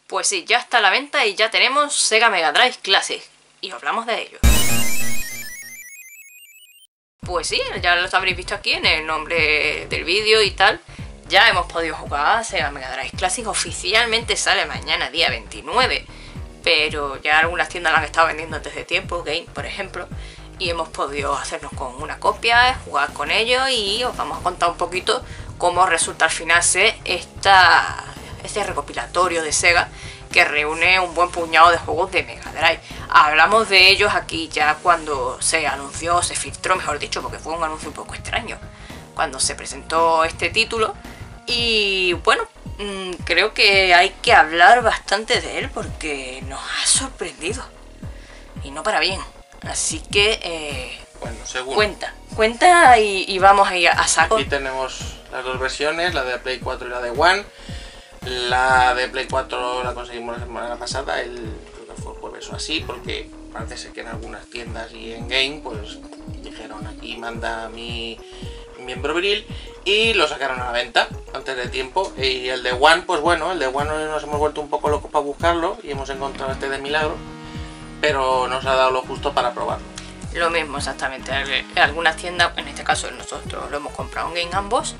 Pues sí, ya está a la venta y ya tenemos Sega Mega Drive Classic. Y hablamos de ello. Pues sí, ya lo habréis visto aquí en el nombre del vídeo y tal. Ya hemos podido jugar a Sega Mega Drive Classic. Oficialmente sale mañana, día 29. Pero ya algunas tiendas la han estado vendiendo antes de tiempo, Game por ejemplo. Y hemos podido hacernos con una copia, jugar con ellos y os vamos a contar un poquito cómo resulta al final ser este recopilatorio de Sega que reúne un buen puñado de juegos de Mega Drive. Hablamos de ellos aquí ya cuando se anunció, se filtró, mejor dicho, porque fue un anuncio un poco extraño, cuando se presentó este título. Y bueno, creo que hay que hablar bastante de él porque nos ha sorprendido. Y no para bien. Así que, bueno, según cuenta y vamos a ir a saco. Aquí tenemos las dos versiones, la de Play 4 y la de One. La de Play 4 la conseguimos la semana pasada, creo que fue jueves o así, porque parece ser que en algunas tiendas y en Game pues dijeron aquí manda mi miembro viril y lo sacaron a la venta antes de tiempo. Y el de One, pues bueno, el de One nos hemos vuelto un poco locos para buscarlo y hemos encontrado este de milagro, pero nos ha dado lo justo para probarlo. Lo mismo exactamente, en algunas tiendas, en este caso nosotros lo hemos comprado en Game ambos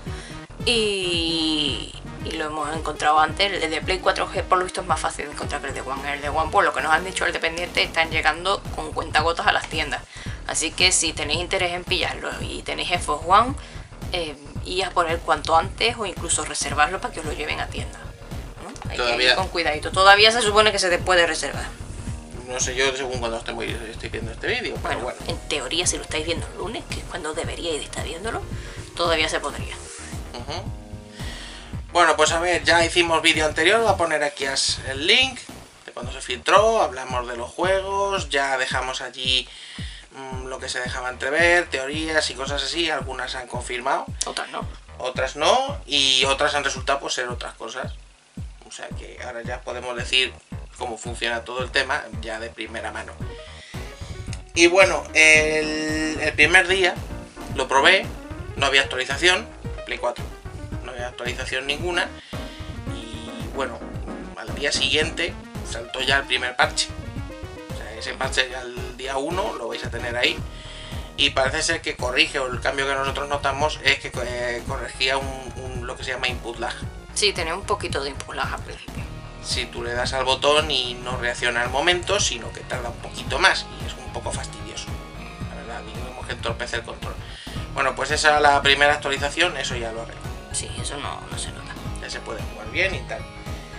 y lo hemos encontrado antes. El de Play 4G por lo visto es más fácil de encontrar que el de One. El de One, por lo que nos han dicho el dependiente, están llegando con cuentagotas a las tiendas. Así que si tenéis interés en pillarlo y tenéis Xbox One, ir a por él cuanto antes o incluso reservarlo para que os lo lleven a tienda, ¿no? Hay que ir con cuidadito. Todavía se supone que se te puede reservar. No sé yo según cuando estoy viendo este vídeo, pero bueno. En teoría si lo estáis viendo el lunes, que es cuando deberíais de estar viéndolo, todavía se podría. Bueno, pues a ver, ya hicimos vídeo anterior, voy a poner aquí el link de cuando se filtró, hablamos de los juegos, ya dejamos allí lo que se dejaba entrever, teorías y cosas así, algunas han confirmado, otras no, y otras han resultado pues ser otras cosas. O sea que ahora ya podemos decir cómo funciona todo el tema ya de primera mano. Y bueno, el primer día lo probé, no había actualización, Play 4 no había actualización ninguna, y bueno, al día siguiente saltó ya el primer parche. O sea, ese parche ya el día 1 lo vais a tener ahí, y parece ser que corrige, o el cambio que nosotros notamos es que corregía lo que se llama input lag. Sí, tenía un poquito de input lag al principio. Si tú le das al botón y no reacciona al momento, sino que tarda un poquito más y es un poco fastidioso, la verdad, digamos que entorpece el control. Bueno, pues esa es la primera actualización, eso ya lo arreglo. Sí, eso no se nota. Ya se puede jugar bien y tal.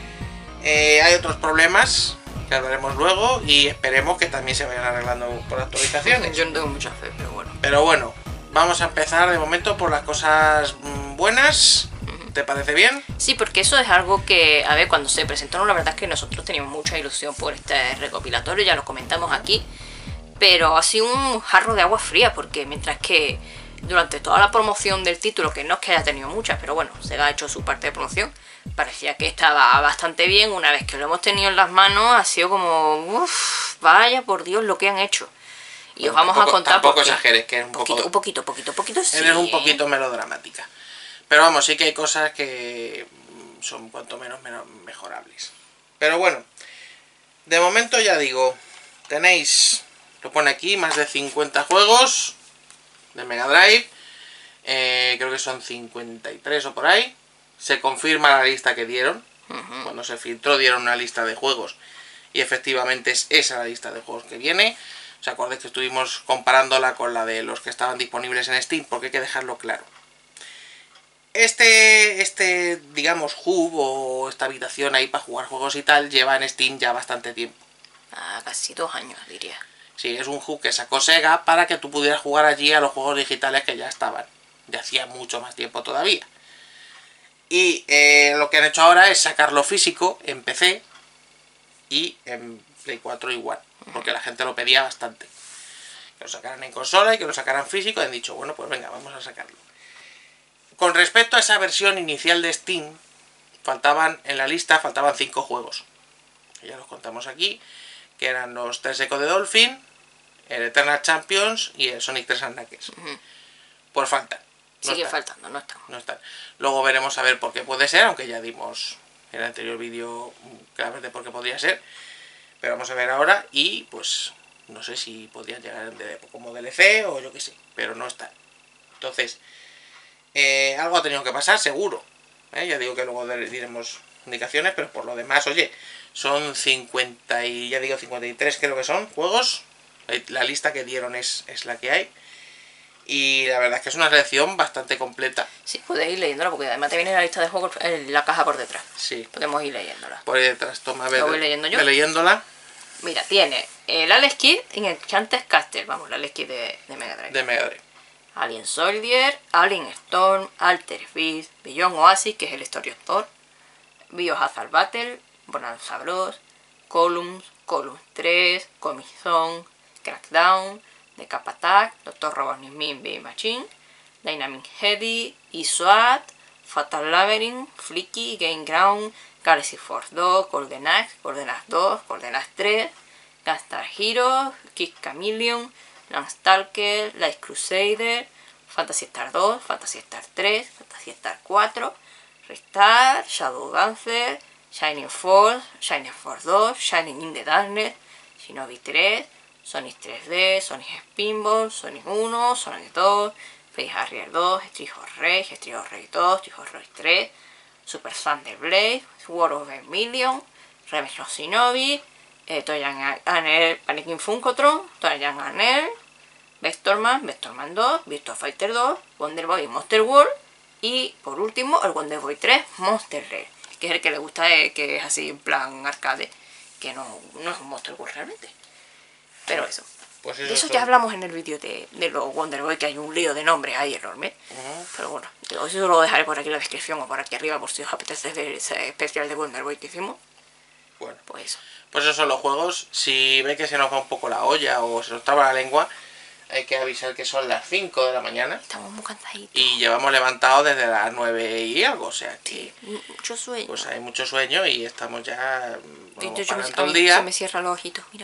Hay otros problemas que hablaremos luego y esperemos que también se vayan arreglando por actualizaciones. Yo no tengo mucha fe, pero bueno, vamos a empezar de momento por las cosas buenas. ¿Te parece bien? Sí, porque eso es algo que, a ver, cuando se presentó, la verdad es que nosotros teníamos mucha ilusión por este recopilatorio, ya lo comentamos aquí, pero ha sido un jarro de agua fría, porque mientras que durante toda la promoción del título, que no es que haya tenido muchas, pero bueno, Sega ha hecho su parte de promoción, parecía que estaba bastante bien. Una vez que lo hemos tenido en las manos, ha sido como, uff, vaya por Dios lo que han hecho. Y bueno, os vamos a contar. Tampoco exageres, que es un poquito, sí. Eres un poquito melodramática. Pero vamos, sí que hay cosas que son cuanto menos mejorables. Pero bueno, de momento ya digo, tenéis, lo pone aquí, más de 50 juegos de Mega Drive. Creo que son 53 o por ahí. Se confirma la lista que dieron. Cuando se filtró dieron una lista de juegos. Y efectivamente es esa la lista de juegos que viene. ¿Os acordáis que estuvimos comparándola con la de los que estaban disponibles en Steam? Porque hay que dejarlo claro. Digamos, hub o esta habitación ahí para jugar juegos y tal, lleva en Steam ya bastante tiempo. Casi 2 años, diría. Sí, es un hub que sacó Sega para que tú pudieras jugar allí a los juegos digitales que ya estaban. De hacía mucho más tiempo todavía. Y lo que han hecho ahora es sacarlo físico en PC y en Play 4 igual. Porque la gente lo pedía bastante. Que lo sacaran en consola y que lo sacaran físico. Y han dicho, bueno, pues venga, vamos a sacarlo. Con respecto a esa versión inicial de Steam, en la lista faltaban 5 juegos. Ya los contamos aquí, que eran los 3 Echo de Dolphin, el Eternal Champions y el Sonic 3 and Knuckles. Pues faltan. Sigue faltando, no están. Luego veremos a ver por qué puede ser, aunque ya dimos En el anterior vídeo claramente porque podría ser. Pero vamos a ver ahora y pues no sé si podrían llegar como DLC o yo qué sé. Pero no está. Entonces, algo ha tenido que pasar seguro. Ya digo que luego diremos indicaciones, pero por lo demás, oye, son 50 y ya digo 53 creo que son juegos. La lista que dieron es la que hay. Y la verdad es que es una selección bastante completa. Sí, podéis ir leyéndola, porque además te viene la lista de juegos en la caja por detrás. Sí. Podemos ir leyéndola. Por ahí detrás, toma, a ver. ¿Lo voy leyendo yo? Leyéndola. Mira, tiene el Alex Kidd en Enchanted Castle, vamos, el Alex Kidd de Mega Drive. De Mega Drive. Alien Soldier, Alien Storm, Alter Beast, Beyond Oasis, que es el Story Store, Biohazard Battle, Bonanza Bros, Columns 3, Comic Zone, Crackdown, The Cap Attack, Dr. Robotnik Min Machine, Dynamic Heady, ISOAT, Fatal Labyrinth, Flicky, Game Ground, Galaxy Force 2, Golden Axe 2, Golden Axe 3, Gunstar Heroes, Kick Chameleon, Landstalker, Light Crusader, Phantasy Star 2, Phantasy Star 3, Phantasy Star 4, Restart, Shadow Dancer, Shining Force 2, Shining in the Darkness, Shinobi 3, Sonic 3D, Sonic Spinball, Sonic 1, Sonic 2, Face Harrier 2, Street of Rage 2, Street of Rage 3, Super Thunder Blade, War of Vermilion, Revenge of Shinobi, Toyan Anel, Panicking Funkotron, Toyan Anel, Vectorman 2, Virtua Fighter 2, Wonder Boy Monster World y por último el Wonder Boy 3 Monster Red, que es el que le gusta, que es así en plan arcade, que no es un Monster World realmente. Pero eso. Pues de eso ya hablamos en el vídeo de los Wonder Boy, que hay un lío de nombres ahí enorme. Pero bueno, eso lo dejaré por aquí en la descripción o por aquí arriba por si os apetece ver ese especial de Wonder Boy que hicimos. Bueno, pues eso. Pues esos son los juegos. Si ve que se nos va un poco la olla o se nos traba la lengua, hay que avisar que son las 5 de la mañana. Estamos muy cansaditos. Y llevamos levantados desde las 9 y algo, o sea que... Sí, mucho sueño. Pues hay mucho sueño y estamos ya... todo el día. Se me cierran los ojitos, mira.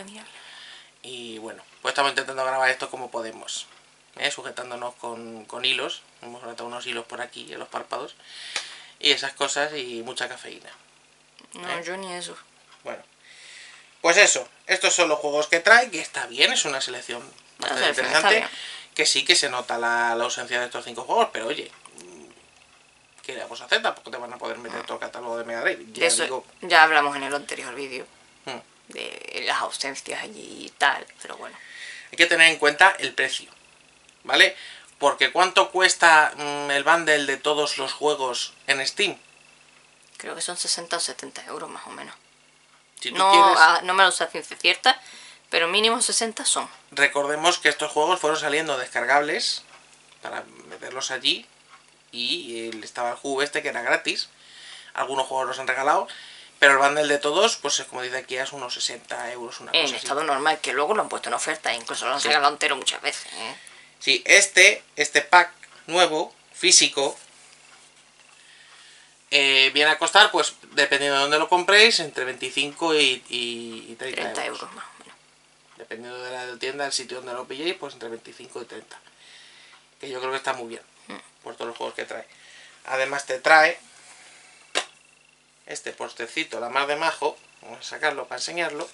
Y bueno, pues estamos intentando grabar esto como podemos. Sujetándonos con hilos. Hemos atado unos hilos por aquí en los párpados. Y esas cosas y mucha cafeína. No, yo ni eso. Bueno, pues eso. Estos son los juegos que trae, que está bien, es una selección bastante interesante. Que sí que se nota la ausencia de estos 5 juegos, pero oye, ¿qué le vamos a hacer? Tampoco te van a poder meter todo el catálogo de Mega Drive. Ya hablamos en el anterior vídeo. De las ausencias allí y tal, pero bueno. Hay que tener en cuenta el precio, ¿vale? Porque ¿cuánto cuesta el bundle de todos los juegos en Steam? Creo que son 60 o 70 euros más o menos. Si tú quieres... no me lo sé a ciencia cierta, pero mínimo 60 son. Recordemos que estos juegos fueron saliendo descargables para meterlos allí y estaba el juego este que era gratis. Algunos juegos los han regalado. Pero el bundle de todos, pues como dice aquí, es unos 60 euros, una cosa así. En estado normal, que luego lo han puesto en oferta, incluso lo han regalado entero muchas veces. Sí, este pack nuevo, físico, viene a costar, pues dependiendo de dónde lo compréis, entre 25 y 30 euros más o menos. Dependiendo de la tienda, del sitio donde lo pilléis, pues entre 25 y 30. Que yo creo que está muy bien, por todos los juegos que trae. Además te trae... este postecito, la mar de majo, vamos a sacarlo para enseñarlo,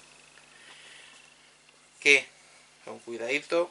que con cuidadito,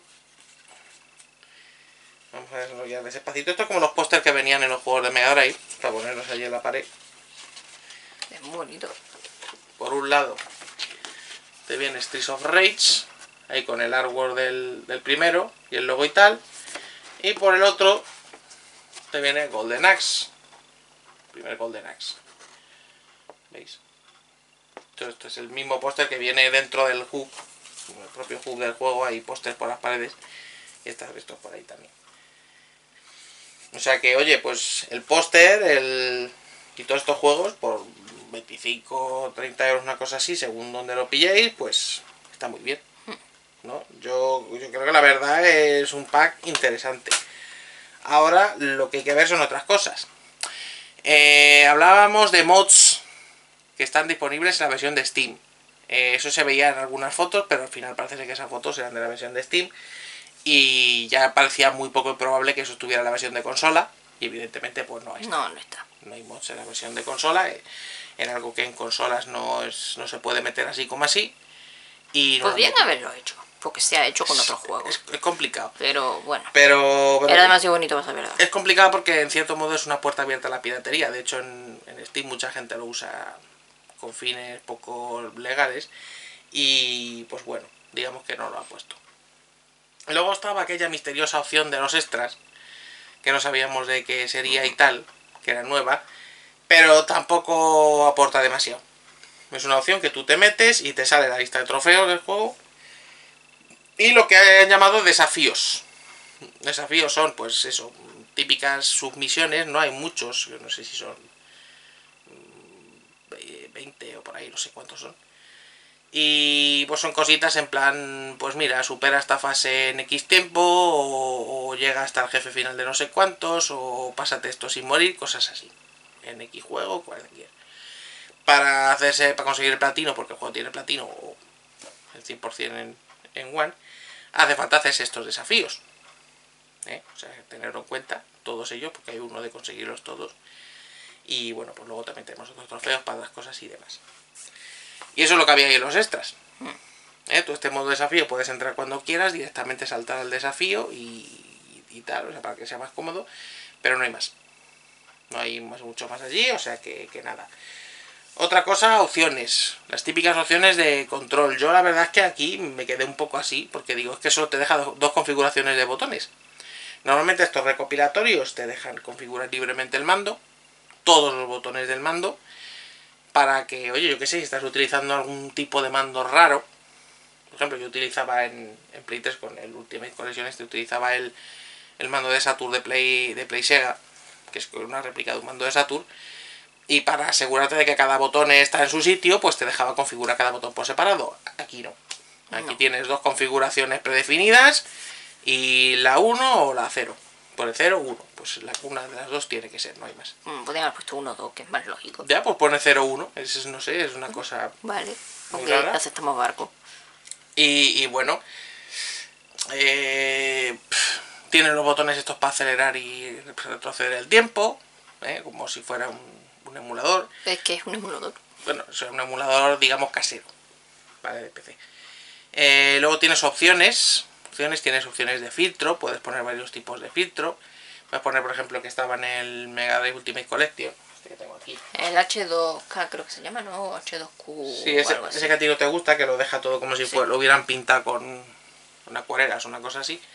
vamos a desarrollar despacito. Esto es como los pósters que venían en los juegos de Mega Drive, para ponerlos allí en la pared. Es muy bonito. Por un lado te viene Street of Rage, ahí con el artwork del primero y el logo y tal, y por el otro te viene Golden Axe, primer Golden Axe. ¿Veis? Esto es el mismo póster que viene dentro del hub, el propio hub del juego, hay pósters por las paredes y están estos por ahí también. O sea que, oye, pues el póster y todos estos juegos por 25 o 30 euros, una cosa así, según donde lo pilléis, pues está muy bien, ¿no? Yo creo que la verdad es un pack interesante. Ahora lo que hay que ver son otras cosas. Hablábamos de mods que están disponibles en la versión de Steam. Eso se veía en algunas fotos, pero al final parece que esas fotos eran de la versión de Steam. Y ya parecía muy poco probable que eso estuviera en la versión de consola. Y evidentemente pues no está. No está. No hay mods en la versión de consola. en algo que en consolas no se puede meter así como así. Y podrían haberlo hecho, porque se ha hecho con otros juegos. Es complicado. Pero bueno, pero era demasiado bonito para ser verdad. Es complicado porque en cierto modo es una puerta abierta a la piratería. De hecho en Steam mucha gente lo usa con fines poco legales. Y pues bueno, digamos que no lo ha puesto. Luego estaba aquella misteriosa opción de los extras, que no sabíamos de qué sería y tal, que era nueva, pero tampoco aporta demasiado. Es una opción que tú te metes y te sale la lista de trofeos del juego y lo que han llamado desafíos. Desafíos son, pues eso, típicas submisiones, no hay muchos, yo no sé si son 20 o por ahí, no sé cuántos son. Y pues son cositas en plan, pues mira, supera esta fase en X tiempo, o llega hasta el jefe final de no sé cuántos, o pásate esto sin morir, cosas así. En X juego, cualquier. Para conseguir el platino, porque el juego tiene platino, o el 100% en One, hace falta hacerse estos desafíos. O sea, tenerlo en cuenta, todos ellos, porque hay uno de conseguirlos todos. Y bueno, pues luego también tenemos otros trofeos para otras cosas y demás. Y eso es lo que había ahí en los extras. Tú este modo desafío puedes entrar cuando quieras, directamente saltar al desafío y tal, o sea, para que sea más cómodo, pero no hay más. No hay mucho más allí, o sea que nada. Otra cosa, opciones. Las típicas opciones de control. Yo la verdad es que aquí me quedé un poco así, porque digo, es que solo te deja dos configuraciones de botones. Normalmente estos recopilatorios te dejan configurar libremente el mando, todos los botones del mando, para que, oye, yo qué sé, si estás utilizando algún tipo de mando raro. Por ejemplo, yo utilizaba en Play 3 con el Ultimate Collection utilizaba el mando de Saturn de Play Sega, que es una réplica de un mando de Saturn, y para asegurarte de que cada botón está en su sitio, pues te dejaba configurar cada botón por separado. Aquí no. Aquí tienes dos configuraciones predefinidas, y la 1 o la 0. Por el 0, 1. Pues una de las dos tiene que ser, no hay más. Podrían haber puesto 1 o 2, que es más lógico. Ya, pues pone 0, 1. No sé, es una cosa... Vale, aunque aceptamos barco. Y bueno, tiene los botones estos para acelerar y retroceder el tiempo, como si fuera un emulador. Es que es un emulador. Bueno, es un emulador, digamos, casero, ¿vale? De PC. Luego tienes opciones. Tienes opciones de filtro, puedes poner varios tipos de filtro. Puedes poner, por ejemplo, que estaba en el Mega Drive Ultimate Collection, este que tengo aquí. El H2K creo que se llama, ¿no? H2Q. Sí, ese que a ti no te gusta, que lo deja todo como si lo hubieran pintado con acuarelas o una cosa así.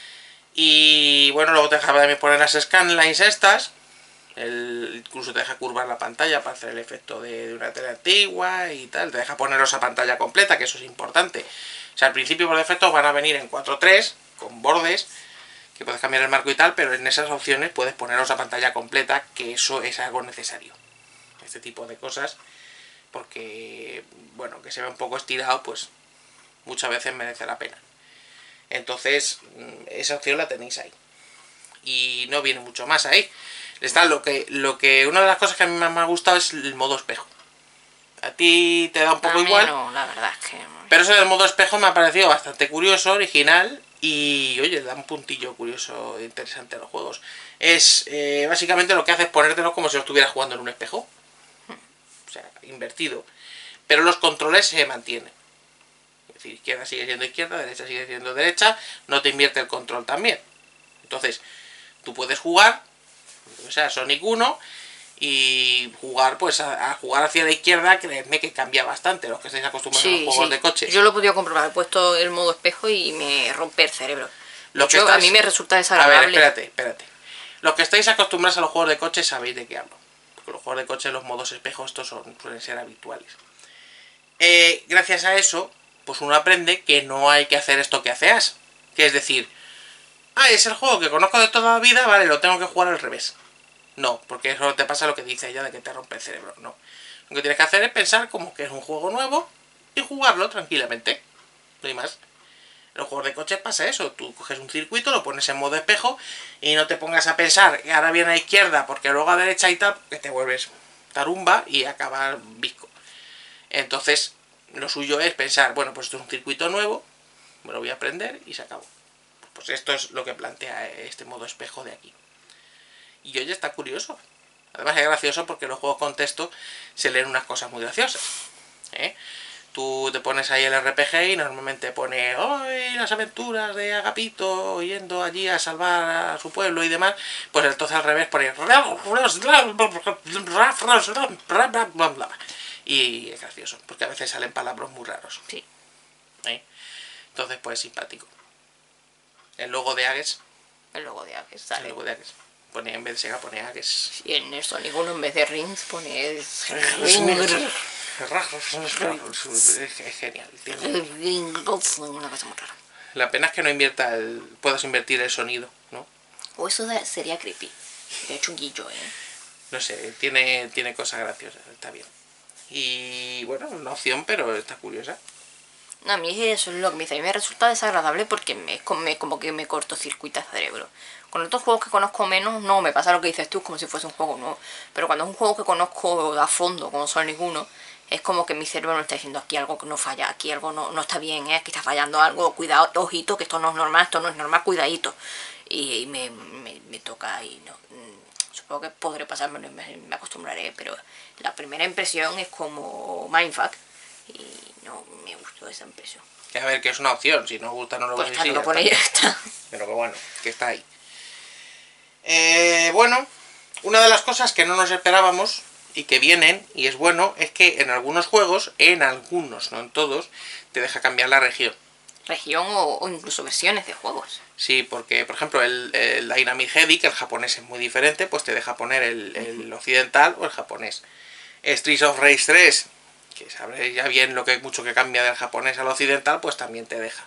Y bueno, luego te deja también poner las scanlines estas. Incluso te deja curvar la pantalla para hacer el efecto de una tele antigua y tal. Te deja poneros a pantalla completa, que eso es importante. O sea, al principio por defecto van a venir en 4:3 con bordes, que puedes cambiar el marco y tal, pero en esas opciones puedes poneros a pantalla completa, que eso es algo necesario. Este tipo de cosas, porque, bueno, que se ve un poco estirado, pues muchas veces merece la pena. Entonces, esa opción la tenéis ahí. Y no viene mucho más ahí. Está una de las cosas que a mí más me ha gustado es el modo espejo. A ti te da un poco igual. No, la verdad es que... Pero eso del modo espejo me ha parecido bastante curioso, original. Y oye, da un puntillo curioso e interesante a los juegos. Es básicamente lo que hace es ponértelo como si lo estuvieras jugando en un espejo. O sea, invertido. Pero los controles se mantienen. Es decir, izquierda sigue siendo izquierda, derecha sigue siendo derecha. No te invierte el control también. Entonces, tú puedes jugar, o sea, Sonic 1, y jugar pues a jugar hacia la izquierda, creedme que cambia bastante los que estáis acostumbrados a los juegos de coche. Yo lo he podido comprobar, he puesto el modo espejo y me rompe el cerebro. A mí me resulta desagradable. A ver, espérate. Los que estáis acostumbrados a los juegos de coche sabéis de qué hablo. Porque los juegos de coche, los modos espejo, estos suelen ser habituales. Gracias a eso, pues uno aprende que no hay que hacer esto que hace Ash. Que es decir, es el juego que conozco de toda la vida, vale, lo tengo que jugar al revés. No, porque eso te pasa lo que dice ella de que te rompe el cerebro. No. Lo que tienes que hacer es pensar como que es un juego nuevo y jugarlo tranquilamente. No hay más. En los juegos de coches pasa eso. Tú coges un circuito, lo pones en modo espejo y no te pongas a pensar que ahora viene a izquierda porque luego a derecha y tal, que te vuelves tarumba y acabas visco. Entonces, lo suyo es pensar, bueno, pues esto es un circuito nuevo, me lo voy a aprender y se acabó. Pues esto es lo que plantea este modo espejo de aquí. Y oye, está curioso. Además es gracioso porque en los juegos con texto se leen unas cosas muy graciosas. Tú te pones ahí el RPG y normalmente pone hoy las aventuras de Agapito yendo allí a salvar a su pueblo y demás. Pues entonces al revés pone y es gracioso porque a veces salen palabras muy raros. Sí. Entonces pues simpático. El logo de Ages. El logo de Ages sale. El logo de Ages. Pone, en vez de Sega pone Ages. Y en el Sonic 1 en vez de Rings pone... Es genial. Una cosa muy rara. La pena es que no invierta puedas invertir el sonido, ¿no? O eso sería creepy. De chunguillo, No sé, tiene cosas graciosas, está bien. Y bueno, una opción, pero está curiosa. No, a mí eso es lo que me dice. A mí me resulta desagradable porque como que me cortocircuita el cerebro. Con otros juegos que conozco menos, no, me pasa lo que dices tú, como si fuese un juego nuevo. Pero cuando es un juego que conozco a fondo, como Sonic 1, es como que mi cerebro me está diciendo aquí algo que no falla, aquí algo no está bien, aquí está fallando algo, cuidado, ojito, que esto no es normal, cuidadito. Y me toca y no. Supongo que podré pasármelo y me acostumbraré, pero la primera impresión es como Mindfuck y no me gustó esa impresión. Que a ver, que es una opción, si no gusta no lo Pues veis. está, no lo pone y ya está. Pero que bueno, que está ahí. Bueno, una de las cosas que no nos esperábamos y que vienen, y es bueno, es que en algunos juegos, no en todos, te deja cambiar la región. Región o incluso versiones de juegos. Sí, porque por ejemplo el Dynamic Heavy, que el japonés es muy diferente, pues te deja poner el occidental o el japonés. Streets of Rage 3, que sabréis ya bien lo que mucho que cambia del japonés al occidental, pues también te deja.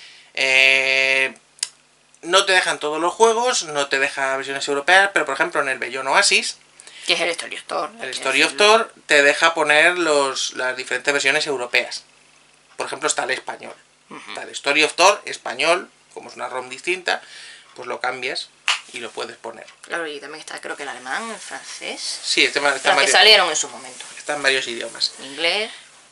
No te dejan todos los juegos, no te deja versiones europeas, pero por ejemplo en el Beyond Oasis, que es el Story of Thor. el Story of Thor te deja poner las diferentes versiones europeas. Por ejemplo está el español. Está el Story of Thor español, como es una ROM distinta, pues lo cambias y lo puedes poner. Claro, y también está creo que el alemán, el francés. Sí, está que salieron en su momento. Está en varios idiomas. Inglés.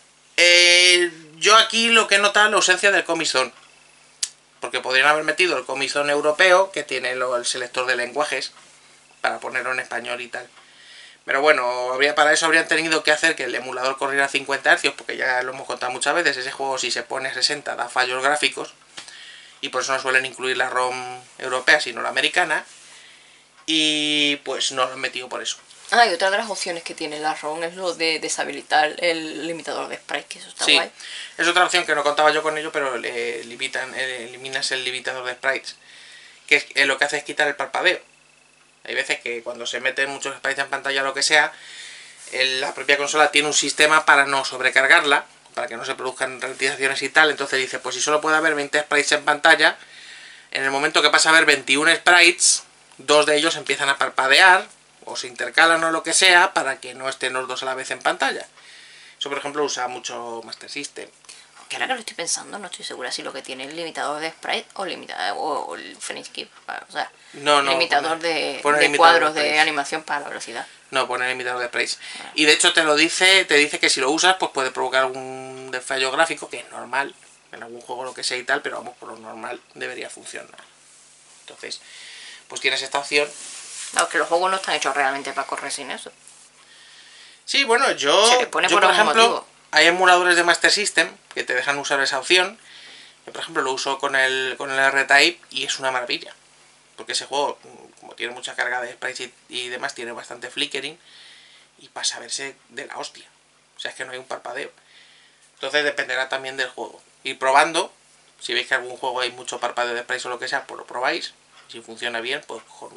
Yo aquí lo que he notado es la ausencia del Comic Zone. Porque podrían haber metido el Comic Zone europeo, que tiene el selector de lenguajes, para ponerlo en español y tal. Pero bueno, para eso habrían tenido que hacer que el emulador corriera a 50 Hz, porque ya lo hemos contado muchas veces, ese juego si se pone a 60 da fallos gráficos, y por eso no suelen incluir la ROM europea, sino la americana, y pues no lo han metido por eso. Ah, y otra de las opciones que tiene la ROM es lo de deshabilitar el limitador de sprite, que eso está guay. Es otra opción que no contaba yo con ello, pero eliminas el limitador de sprites, que lo que hace es quitar el parpadeo. Hay veces que cuando se meten muchos sprites en pantalla o lo que sea, la propia consola tiene un sistema para no sobrecargarla, para que no se produzcan ralentizaciones y tal. Entonces dice, pues si solo puede haber 20 sprites en pantalla, en el momento que pasa a haber 21 sprites, 2 de ellos empiezan a parpadear, o se intercalan o lo que sea, para que no estén los dos a la vez en pantalla. Eso por ejemplo usa mucho Master System. Que ahora que lo estoy pensando, no estoy segura si lo que tiene el limitador de sprite o el frame skip, o sea, limitador de cuadros de animación para la velocidad. No, pone limitador de sprites. Y de hecho te dice que si lo usas, pues puede provocar algún desfallo gráfico, que es normal, en algún juego lo que sea y tal, pero vamos, por lo normal debería funcionar. Entonces, pues tienes esta opción. Claro, que los juegos no están hechos realmente para correr sin eso. Sí, bueno, yo por ejemplo, hay emuladores de Master System que te dejan usar esa opción. Yo, por ejemplo, lo uso con el R-Type y es una maravilla. Porque ese juego, como tiene mucha carga de sprites y demás, tiene bastante flickering y pasa a verse de la hostia. O sea, es que no hay un parpadeo. Entonces dependerá también del juego. Ir probando, si veis que algún juego hay mucho parpadeo de sprites o lo que sea, pues lo probáis. Si funciona bien, pues cojonudo.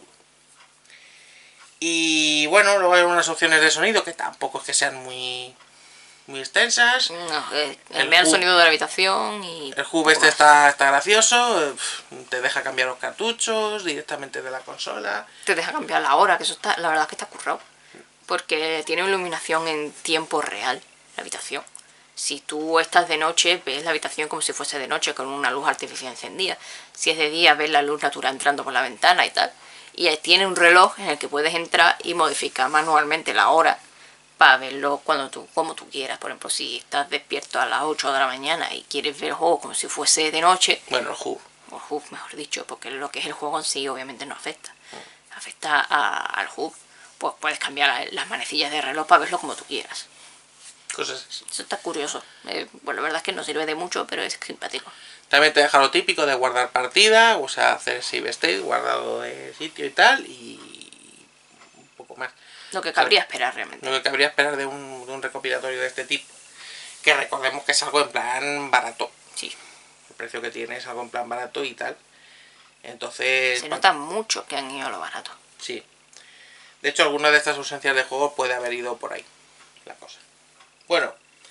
Y bueno, luego hay unas opciones de sonido que tampoco es que sean muy extensas. No, el sonido de la habitación y... El hub este está gracioso, te deja cambiar los cartuchos directamente de la consola. Te deja cambiar la hora, que eso está, la verdad es que está currado. Porque tiene iluminación en tiempo real, la habitación. Si tú estás de noche, ves la habitación como si fuese de noche, con una luz artificial encendida. Si es de día, ves la luz natural entrando por la ventana y tal. Y tiene un reloj en el que puedes entrar y modificar manualmente la hora para verlo como tú quieras. Por ejemplo, si estás despierto a las 8 de la mañana y quieres ver el juego como si fuese de noche... Bueno, el hub. O hub, mejor dicho, porque lo que es el juego en sí obviamente no afecta. Afecta al hub. pues puedes cambiar las manecillas de reloj para verlo como tú quieras. Cosas así. Eso está curioso. Bueno, la verdad es que no sirve de mucho, pero es simpático. También te deja lo típico de guardar partida, o sea, hacer save state, guardado de sitio y tal, y un poco más. Lo que cabría esperar realmente. Lo que cabría esperar de un recopilatorio de este tipo, que recordemos que es algo en plan barato. Sí. El precio que tiene es algo en plan barato y tal. Entonces... Se nota mucho que han ido a lo barato. Sí. De hecho, alguna de estas ausencias de juego puede haber ido por ahí, la cosa. Bueno,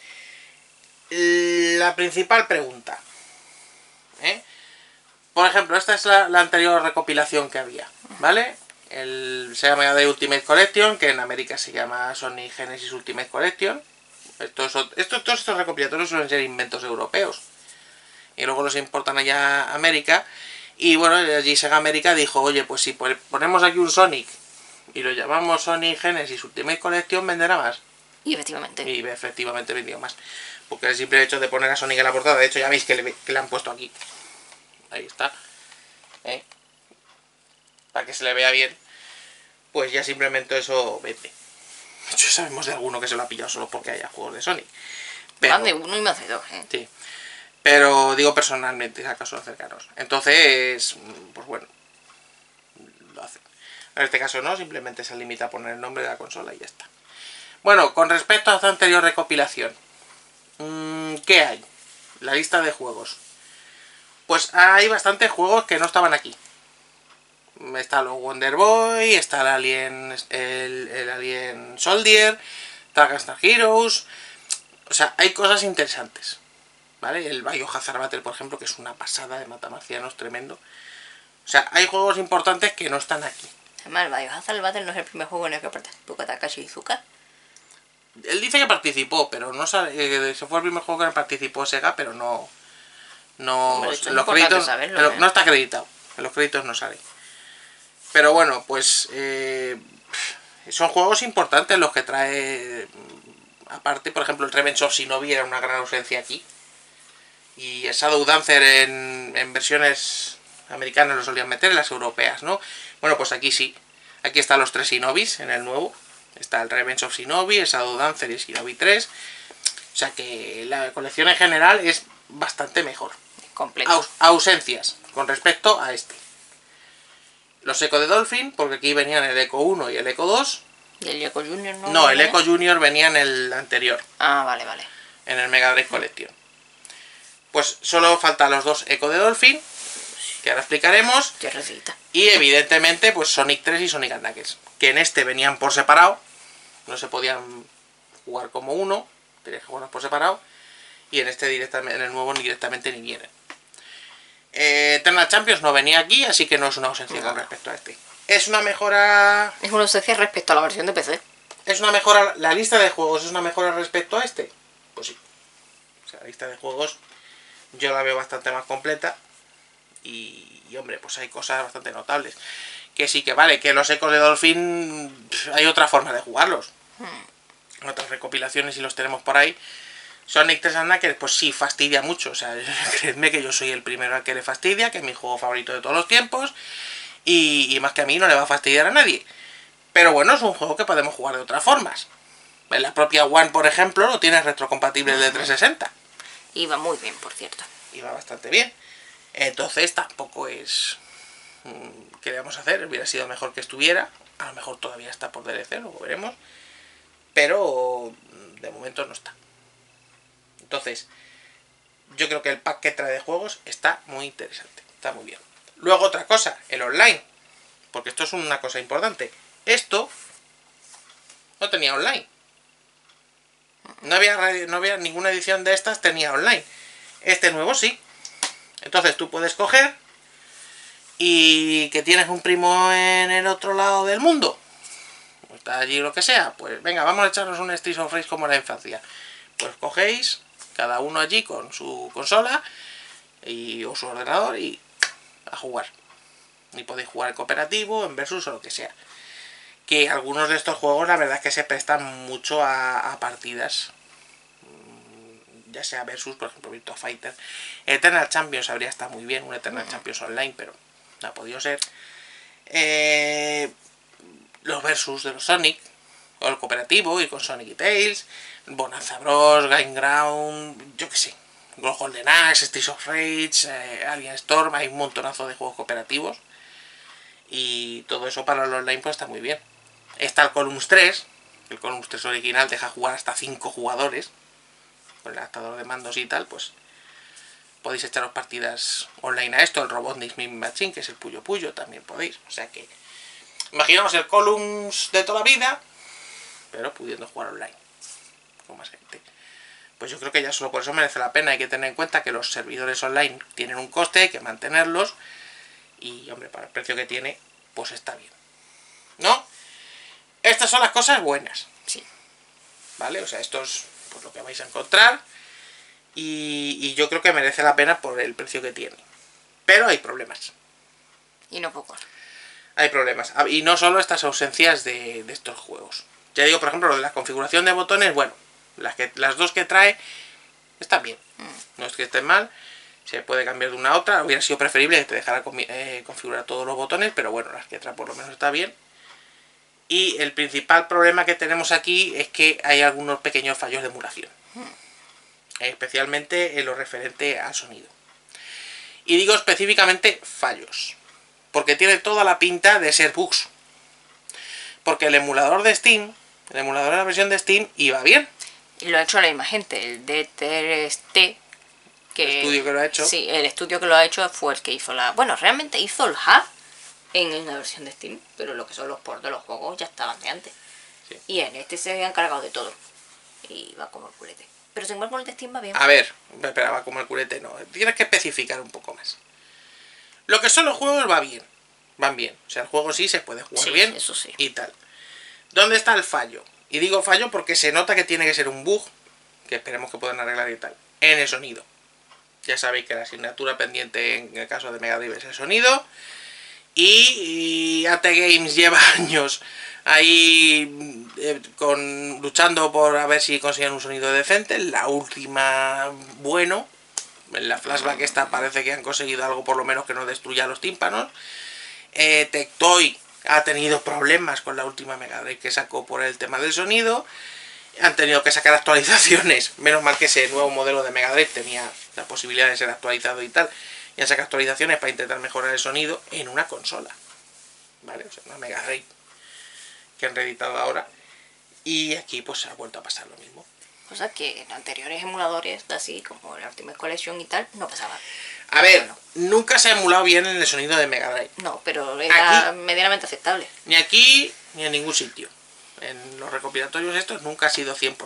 la principal pregunta. Por ejemplo, esta es la anterior recopilación que había, ¿vale? Se llama The Ultimate Collection, que en América se llama Sonic Genesis Ultimate Collection. Todos estos recopilatorios suelen ser inventos europeos. Y luego los importan allá a América. Y bueno, allí Sega América dijo, oye, pues si ponemos aquí un Sonic y lo llamamos Sonic Genesis Ultimate Collection, venderá más. Y efectivamente. Y efectivamente vendió más. Porque el simple hecho de poner a Sonic en la portada, de hecho ya veis que le han puesto aquí. Ahí está. Para que se le vea bien. Pues ya simplemente eso vende. De hecho sabemos de alguno que se lo ha pillado solo porque haya juegos de Sonic. Más de uno y más de dos, Sí. Pero digo personalmente, a casos cercanos. Entonces, pues bueno, lo hacen. En este caso no, simplemente se limita a poner el nombre de la consola y ya está. Bueno, con respecto a esta anterior recopilación, ¿qué hay? La lista de juegos. Pues hay bastantes juegos que no estaban aquí. Está los Wonder Boy, está el Alien Soldier, está Gunstar Heroes. O sea, hay cosas interesantes. ¿Vale? El Biohazard Battle, por ejemplo, que es una pasada de matamarcianos tremendo. O sea, hay juegos importantes que no están aquí. Además, el Biohazard Battle no es el primer juego en el que participó Takashi Iizuka. Él dice que participó, pero no sabe. Se fue el primer juego que participó Sega, pero no. Hombre, En los créditos. saberlo, No está acreditado. En los créditos no sale. Pero bueno, pues. Son juegos importantes los que trae. Aparte, por ejemplo, el Revenge of Shinobi era una gran ausencia aquí. Y el Shadow Dancer en versiones americanas lo solían meter, en las europeas, ¿no? Bueno, pues aquí sí. Aquí están los 3 Shinobis en el nuevo. Está el Revenge of Shinobi, el Shadow Dancer y el Shinobi 3. O sea que la colección en general es bastante mejor. Completo. Ausencias con respecto a este. Los Echo de Dolphin, porque aquí venían el Echo 1 y el Echo 2. ¿Y el Echo Junior no? No, el Echo Junior venía en el anterior. Ah, vale. En el Mega Drive Collection. Pues solo faltan los 2 Echo de Dolphin, que ahora explicaremos. Qué recita. Y evidentemente, pues Sonic 3 y Sonic & Knuckles, que en este venían por separado. No se podían jugar como uno, tenías que jugarlos por separado. Y en este directamente, en el nuevo directamente ni vienen. Eternal Champions no venía aquí, así que no es una ausencia con respecto a este. Es una mejora. Es una ausencia respecto a la versión de PC. Es una mejora. La lista de juegos es una mejora respecto a este. Pues sí. O sea, la lista de juegos yo la veo bastante más completa. Y hombre, pues hay cosas bastante notables. Que sí que vale, que los Ecos de Dolphin hay otra forma de jugarlos. Otras recopilaciones y los tenemos por ahí. Sonic 3 and Knuckles, pues sí, fastidia mucho. O sea, creedme que yo soy el primero al que le fastidia, que es mi juego favorito de todos los tiempos. Y más que a mí no le va a fastidiar a nadie. Pero bueno, es un juego que podemos jugar de otras formas. En la propia One, por ejemplo, lo tiene retrocompatible de 360. Y va muy bien, por cierto. Y va bastante bien. Entonces tampoco es... ¿Qué le vamos a hacer? Hubiera sido mejor que estuviera. A lo mejor todavía está por DLC, luego veremos. Pero de momento no está. Entonces, yo creo que el pack que trae de juegos está muy interesante. Está muy bien. Luego otra cosa, el online. Porque esto es una cosa importante. Esto no tenía online. No había ninguna edición de estas tenía online. Este nuevo sí. Entonces tú puedes coger y que tienes un primo en el otro lado del mundo. O está allí lo que sea. Pues venga, vamos a echarnos un Streets of Rage como en la infancia. Pues cogéis, cada uno allí con su consola o su ordenador y a jugar. Y podéis jugar en cooperativo, en versus o lo que sea. Que algunos de estos juegos la verdad es que se prestan mucho a partidas. Ya sea versus, por ejemplo, Virtua Fighter. Eternal Champions habría estado muy bien, un Eternal Champions online, pero no ha podido ser. los versus de los Sonic, o el cooperativo, ir con Sonic y Tails, Bonanza Bros, Game Ground, yo que sé, los Golden Axe, Streets of Rage, Alien Storm, hay un montonazo de juegos cooperativos. Y todo eso para el online pues está muy bien. Está el Columns 3, el Columns 3 original deja jugar hasta 5 jugadores, con el adaptador de mandos y tal, pues podéis echaros partidas online a esto, el Robotnik Mini Machine, que es el Puyo Puyo, también podéis. O sea que, imaginaos el Columns de toda la vida, pero pudiendo jugar online, con más gente. Pues yo creo que ya solo por eso merece la pena. Hay que tener en cuenta que los servidores online tienen un coste, hay que mantenerlos, y hombre, para el precio que tiene, pues está bien, ¿no? Estas son las cosas buenas. Sí. ¿Vale? O sea, esto es pues lo que vais a encontrar. Y yo creo que merece la pena por el precio que tiene. Pero hay problemas. Y no pocos. Hay problemas. Y no solo estas ausencias de estos juegos. Ya digo, por ejemplo, lo de la configuración de botones, bueno, las dos que trae están bien. No es que estén mal. Se puede cambiar de una a otra. Hubiera sido preferible que te dejara configurar todos los botones, pero bueno, las que trae por lo menos está bien. Y el principal problema que tenemos aquí es que hay algunos pequeños fallos de emulación. Especialmente en lo referente al sonido. Y digo específicamente fallos, porque tiene toda la pinta de ser bugs. Porque el emulador de Steam, el emulador de la versión de Steam, iba bien. Y lo ha hecho la misma gente, el D3T. El estudio que lo ha hecho. Sí, el estudio que lo ha hecho fue el que hizo la... Bueno, realmente hizo el hub en la versión de Steam, pero lo que son los ports de los juegos ya estaban de antes. Sí. Y en este se habían cargado de todo. Y va como el culete. Pero sin embargo el de Steam va bien. A ver, espera, va como el culete, no. Tienes que especificar un poco más. Lo que son los juegos va bien. Van bien. O sea, el juego sí se puede jugar bien. Eso sí. Y tal. ¿Dónde está el fallo? Y digo fallo porque se nota que tiene que ser un bug, que esperemos que puedan arreglar y tal, en el sonido. Ya sabéis que la asignatura pendiente en el caso de Mega Drive es el sonido. Y AT Games lleva años ahí luchando por a ver si consiguen un sonido decente. La última, bueno, en la flashback esta parece que han conseguido algo por lo menos que no destruya los tímpanos. Tectoy ha tenido problemas con la última Mega Drive que sacó por el tema del sonido. Han tenido que sacar actualizaciones. Menos mal que ese nuevo modelo de Mega Drive tenía la posibilidad de ser actualizado y tal. Y han sacado actualizaciones para intentar mejorar el sonido en una consola. ¿Vale? O sea, una Mega Drive que han reeditado ahora. Y aquí pues se ha vuelto a pasar lo mismo. Cosa que en anteriores emuladores, así como el Ultimate Collection y tal, no pasaba. A ver, nunca se ha emulado bien en el sonido de Mega Drive. No, pero era aquí, medianamente aceptable. Ni aquí, ni en ningún sitio. En los recopilatorios estos nunca ha sido 100%.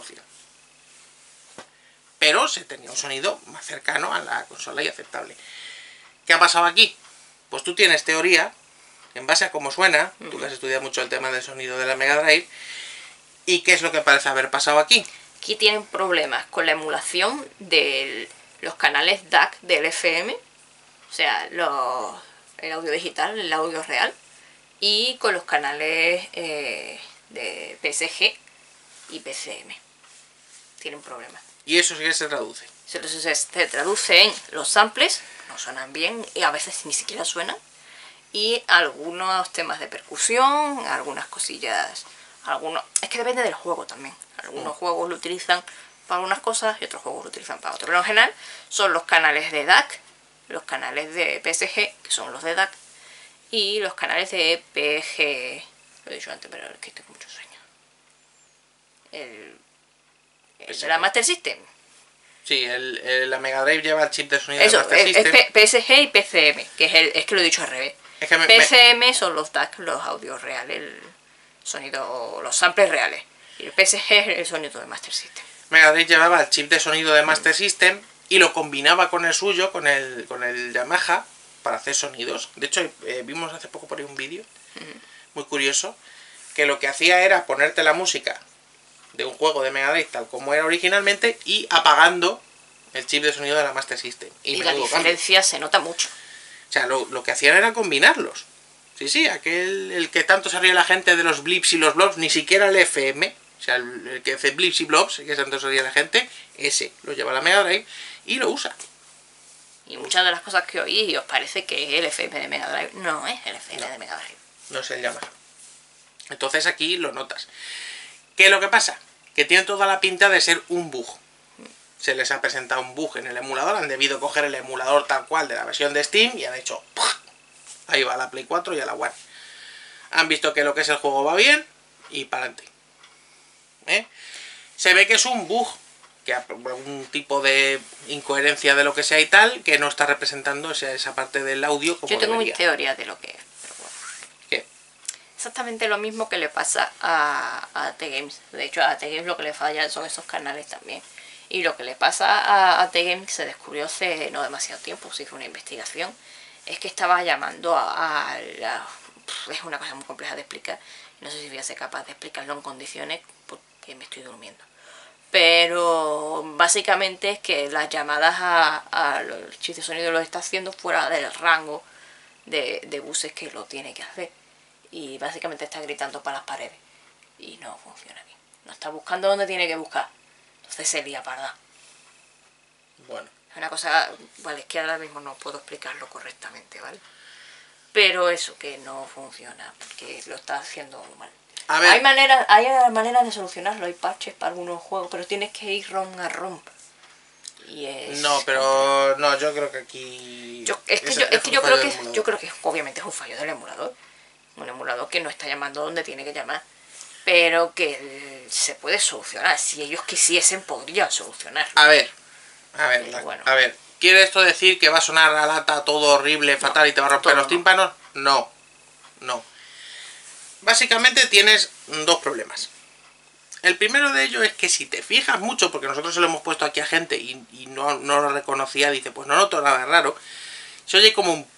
Pero se tenía un sonido más cercano a la consola y aceptable. ¿Qué ha pasado aquí? Pues tú tienes teoría, en base a cómo suena, tú que has estudiado mucho el tema del sonido de la Mega Drive, ¿y qué es lo que parece haber pasado aquí? Aquí tienen problemas con la emulación de los canales DAC del FM, o sea, el audio digital, el audio real, y con los canales de PSG y PCM. Tienen problemas. ¿Y eso sí que se traduce? Se traduce en los samples, no suenan bien, y a veces ni siquiera suenan, y algunos temas de percusión, algunas cosillas, es que depende del juego también. Algunos juegos lo utilizan para unas cosas y otros juegos lo utilizan para otras. Pero en general son los canales de DAC, los canales de PSG, que son los de DAC, y los canales de PG. Lo he dicho antes, pero es que tengo mucho sueño. El de la Master System. Sí, la Mega Drive lleva el chip de sonido de Eso, Master System. es PSG y PCM, que es que lo he dicho al revés. Es que PCM son los DAC, los audios reales, el sonido, los samples reales. Y el PSG es el sonido de Master System. Mega Drive llevaba el chip de sonido de Master System y lo combinaba con el suyo, con el Yamaha, para hacer sonidos. De hecho, vimos hace poco por ahí un vídeo muy curioso, que lo que hacía era ponerte la música de un juego de Mega Drive tal como era originalmente y apagando el chip de sonido de la Master System. Y la diferencia se nota mucho. O sea, lo que hacían era combinarlos. Sí, el que tanto se ríe la gente de los blips y los blobs, ni siquiera el FM, o sea, el que hace blips y blobs, que tanto se ríe la gente, ese lo lleva a la Mega Drive y lo usa. Y muchas de las cosas que oís y os parece que es el FM de Mega Drive, no es el FM de Mega Drive. No es el Yamaha. Entonces aquí lo notas. ¿Qué es lo que pasa? Que tiene toda la pinta de ser un bug. Se les ha presentado un bug en el emulador, han debido coger el emulador tal cual de la versión de Steam y han hecho... Ahí va la Play 4 y a la One. Han visto que lo que es el juego va bien y para adelante. Se ve que es un bug, que algún tipo de incoherencia de lo que sea y tal, que no está representando esa parte del audio como Yo tengo debería. mi teoría de lo que es, pero bueno. ¿Qué? Exactamente lo mismo que le pasa a T-Games. De hecho, a T-Games lo que le falla son esos canales también. Y lo que le pasa a T-Games, se descubrió hace no demasiado tiempo, sí fue una investigación, es que estaba llamando es una cosa muy compleja de explicar. No sé si voy a ser capaz de explicarlo en condiciones porque me estoy durmiendo. Pero básicamente es que las llamadas a los chips de sonido lo está haciendo fuera del rango de buses que lo tiene que hacer. Y básicamente está gritando para las paredes. Y no funciona bien. No está buscando donde tiene que buscar. Entonces se lía parda. Bueno. Es una cosa, vale, es que ahora mismo no puedo explicarlo correctamente, ¿vale? Pero eso, que no funciona, porque lo está haciendo mal. A ver. Hay maneras de solucionarlo, hay parches para algunos juegos, pero tienes que ir ROM a ROM. Y es No, pero no, yo creo que aquí... yo creo que obviamente es un fallo del emulador. Un emulador que no está llamando donde tiene que llamar. Pero que se puede solucionar. Si ellos quisiesen, podrían solucionarlo. A ver, Bueno. a ver. ¿Quiere esto decir que va a sonar a lata todo horrible, fatal y te va a romper los tímpanos? No. No. Básicamente tienes dos problemas. El primero de ellos es que si te fijas mucho, porque nosotros se lo hemos puesto aquí a gente y no lo reconocía, dice, pues no noto nada raro. Se oye como un...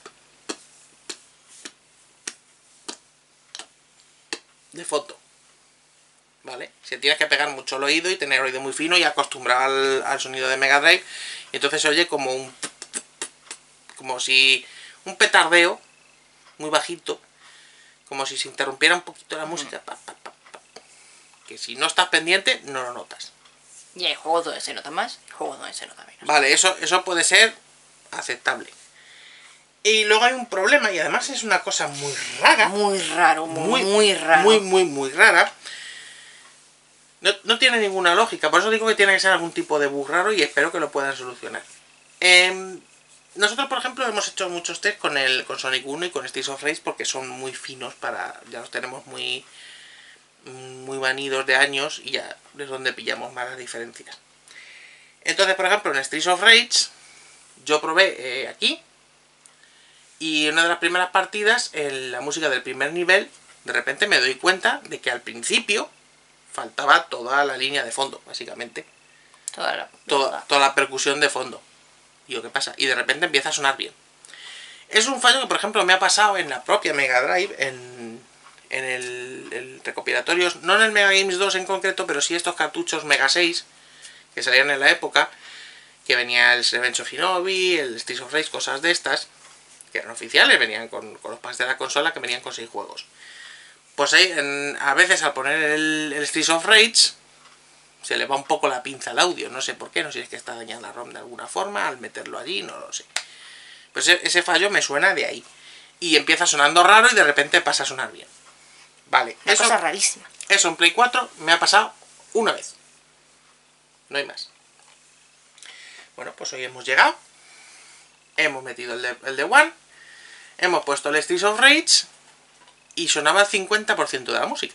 de fondo. ¿Vale? Se tienes que pegar mucho el oído y tener oído muy fino y acostumbrar al sonido de Mega Drive. Y entonces se oye como un... como si... un petardeo muy bajito. Como si se interrumpiera un poquito la música. Que si no estás pendiente, no lo notas. Y hay juegos donde se nota más, y juegos donde se nota menos. Vale, eso puede ser aceptable. Y luego hay un problema, y además es una cosa muy rara. Muy raro, muy raro. Muy rara. No tiene ninguna lógica, por eso digo que tiene que ser algún tipo de bug raro y espero que lo puedan solucionar. Nosotros, por ejemplo, hemos hecho muchos test con Sonic 1 y con Streets of Rage porque son muy finos ya los tenemos muy manidos de años y ya es donde pillamos más las diferencias. Entonces, por ejemplo, en Streets of Rage yo probé aquí y en una de las primeras partidas, en la música del primer nivel, de repente me doy cuenta de que al principio faltaba toda la línea de fondo, básicamente. Toda la percusión de fondo. Y ¿qué pasa? Y de repente empieza a sonar bien. Es un fallo que, por ejemplo, me ha pasado en la propia Mega Drive, en el recopilatorio, no en el Mega Games 2 en concreto, pero sí estos cartuchos Mega 6, que salían en la época, que venía el Revenge of Shinobi, el Streets of Rage, cosas de estas, que eran oficiales, venían con los packs de la consola, que venían con 6 juegos. Pues ahí, a veces al poner el Streets of Rage, se le va un poco la pinza al audio, no sé por qué, no sé si es que está dañada la ROM de alguna forma, al meterlo allí, no lo sé. Pues ese fallo me suena de ahí. Y empieza sonando raro y de repente pasa a sonar bien. Vale. Una cosa rarísima. Eso en Play 4 me ha pasado una vez. No hay más. Bueno, pues hoy hemos llegado. Hemos metido el de One. Hemos puesto el Streets of Rage. Y sonaba el 50% de la música.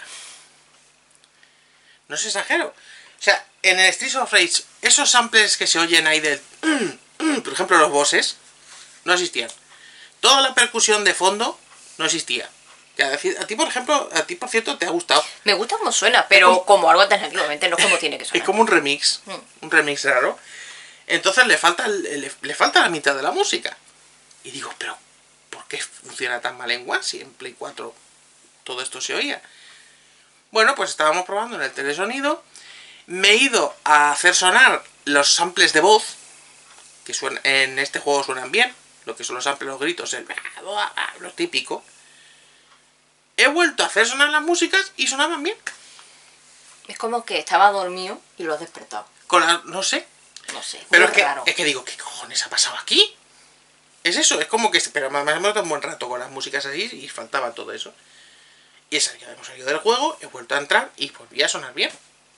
No es exagero. O sea, en el Streets of Rage, esos samples que se oyen ahí del... por ejemplo, los bosses, no existían. Toda la percusión de fondo no existía. A ti, por ejemplo, por cierto, te ha gustado. Me gusta como suena, pero como algo alternativamente, no como tiene que sonar. Es como un remix. Un remix raro. Entonces le falta la mitad de la música. Y digo, pero ¿por qué funciona tan mal en One si en Play 4 todo esto se oía? Bueno, pues estábamos probando en el telesonido. Me he ido a hacer sonar los samples de voz, que en este juego suenan bien, lo que son los samples, los gritos, lo típico. He vuelto a hacer sonar las músicas y sonaban bien. Es como que estaba dormido y lo has despertado. No sé. No sé, pero raro. es que digo, ¿qué cojones ha pasado aquí? Es eso, es como que... Pero me hemos dado un buen rato con las músicas así y faltaba todo eso. Y hemos salido del juego, he vuelto a entrar y volvía a sonar bien.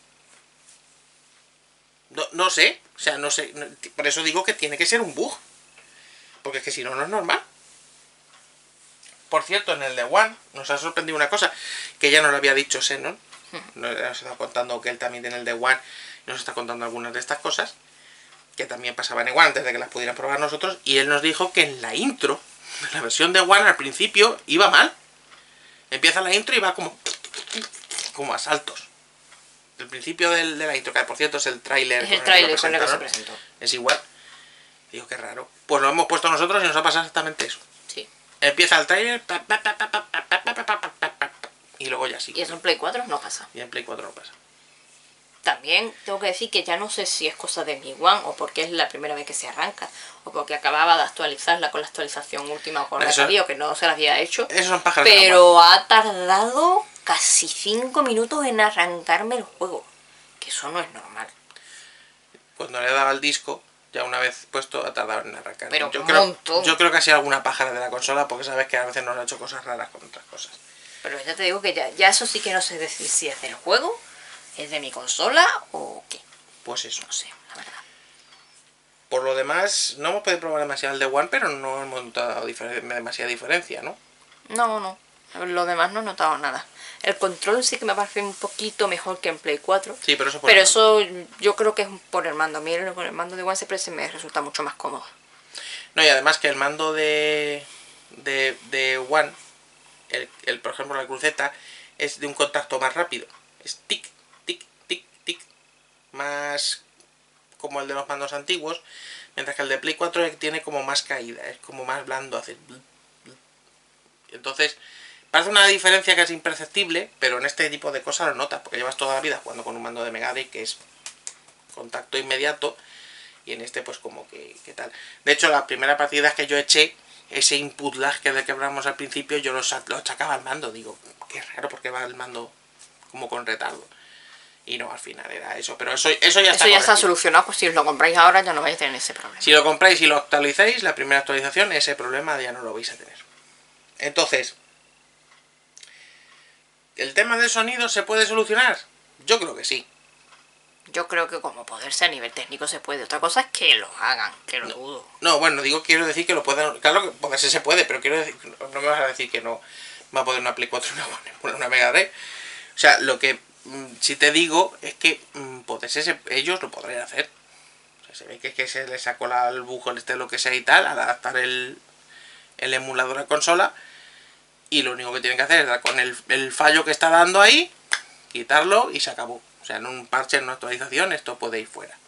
No sé, o sea, no sé, por eso digo que tiene que ser un bug. Porque es que si no, no es normal. Por cierto, en el de One nos ha sorprendido una cosa que ya nos lo había dicho Xenon. Nos está contando que él también tiene el de One. Nos está contando algunas de estas cosas que también pasaban en One antes de que las pudieran probar nosotros. Y él nos dijo que en la intro, en la versión de One al principio, iba mal. Empieza la intro y va como a saltos. El principio de la intro, que por cierto es el tráiler. Es el tráiler con el que se presentó. Es igual. Digo, qué raro. Pues lo hemos puesto nosotros y nos ha pasado exactamente eso. Sí. Empieza el tráiler y luego ya sí. Y eso en Play 4 no pasa. Y en Play 4 no pasa. También tengo que decir que ya no sé si es cosa de mi One o porque es la primera vez que se arranca o porque acababa de actualizarla con la actualización última o con la que no se la había hecho. Esos son pájaros. Pero ha tardado casi 5 minutos en arrancarme el juego. Que eso no es normal. Cuando le daba el disco, ya una vez puesto, ha tardado en arrancar. Pero yo creo que ha sido alguna pájara de la consola, porque sabes que a veces nos ha hecho cosas raras con otras cosas. Pero ya te digo que ya eso sí que no sé decir si es del juego, es de mi consola o qué. Pues eso. No sé, la verdad. Por lo demás, no hemos podido probar demasiado el de One, pero no hemos notado demasiada diferencia, ¿no? No. Lo demás no he notado nada. El control sí que me parece un poquito mejor que en Play 4. Sí, pero eso yo creo que es por el mando. A mí con el mando de One siempre se me resulta mucho más cómodo. No, y además que el mando de One, por ejemplo, la cruceta, es de un contacto más rápido. Es tic, tic, tic, tic. Más como el de los mandos antiguos. Mientras que el de Play 4 tiene como más caída. Es como más blando. Hace... Entonces... Parece una diferencia casi imperceptible, pero en este tipo de cosas lo notas, porque llevas toda la vida jugando con un mando de Mega Drive que es contacto inmediato, y en este pues como que tal. De hecho, la primera partida que yo eché, ese input lag que hablamos al principio, yo lo achacaba al mando. Digo, qué raro, porque va el mando como con retardo. Y no, al final era eso, pero eso ya está solucionado, pues si os lo compráis ahora ya no vais a tener ese problema. Si lo compráis y lo actualizáis, la primera actualización, ese problema ya no lo vais a tener. Entonces... ¿el tema del sonido se puede solucionar? Yo creo que sí. Yo creo que como poderse a nivel técnico se puede. Otra cosa es que lo hagan, que lo dudo. No, bueno, quiero decir que lo pueden... Claro que poderse se puede, pero quiero decir... No me vas a decir que no va a poder una Play 4 una Mega Drive. O sea, lo que si te digo es que poderse ellos lo podrían hacer. O sea, se ve que se les sacó el bug, lo que sea y tal, al adaptar el emulador a consola. Y lo único que tienen que hacer es dar con el fallo que está dando ahí, quitarlo y se acabó. O sea, en un parche, en una actualización, esto puede ir fuera.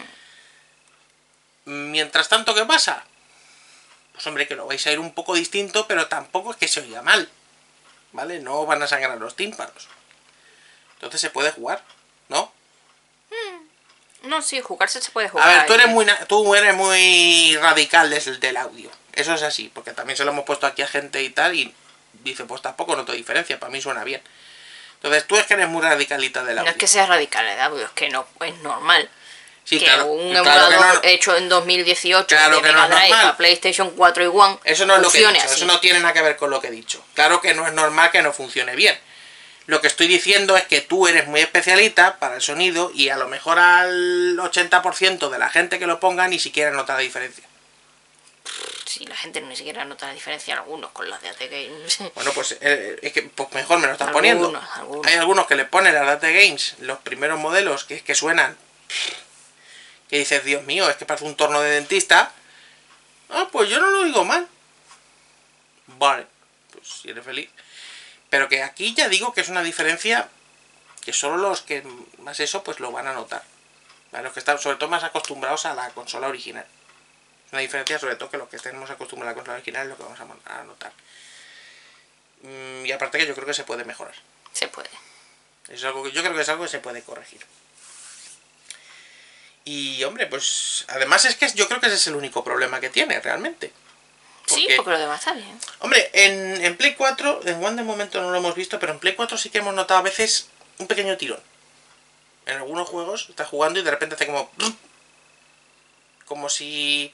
Mientras tanto, ¿qué pasa? Pues hombre, que lo vais a ir un poco distinto, pero tampoco es que se oiga mal. ¿Vale? No van a sangrar los tímpanos. Entonces se puede jugar, ¿no? No, sí, jugarse se puede jugar. A ver, tú eres muy radical desde el del audio. Eso es así, porque también se lo hemos puesto aquí a gente y tal, y... dice, pues tampoco noto diferencia, para mí suena bien. Entonces tú es que eres muy radicalita del audio. No es que seas radical de audio, es que no es normal. Sí, que claro, un emulador hecho en 2018 claro de que Mega no es Drive normal. para PlayStation 4 y One eso no es lo que he dicho, así. eso no tiene nada que ver con lo que he dicho. Claro que no es normal que no funcione bien. Lo que estoy diciendo es que tú eres muy especialista para el sonido y a lo mejor al 80% de la gente que lo ponga ni siquiera nota la diferencia. Sí, la gente ni siquiera nota la diferencia, algunos con las de AT Games. Bueno, pues es que pues mejor me lo estás poniendo. Algunos. Hay algunos que le ponen a las AT Games los primeros modelos que suenan, que dices, Dios mío, es que parece un torno de dentista. Ah, pues yo no lo digo mal. Vale, pues si eres feliz. Pero que aquí ya digo que es una diferencia que solo los que más eso pues lo van a notar. ¿Vale? Los que están sobre todo más acostumbrados a la consola original. Es una diferencia sobre todo que los que estemos acostumbrados a la consola original es lo que vamos a notar. Y aparte que yo creo que se puede mejorar. Se puede. Es algo que yo creo que es algo que se puede corregir. Y hombre, pues además es que yo creo que ese es el único problema que tiene realmente. Sí, porque lo demás está bien. Hombre, en Play 4, en One de momento no lo hemos visto, pero en Play 4 sí que hemos notado a veces un pequeño tirón. En algunos juegos estás jugando y de repente hace como si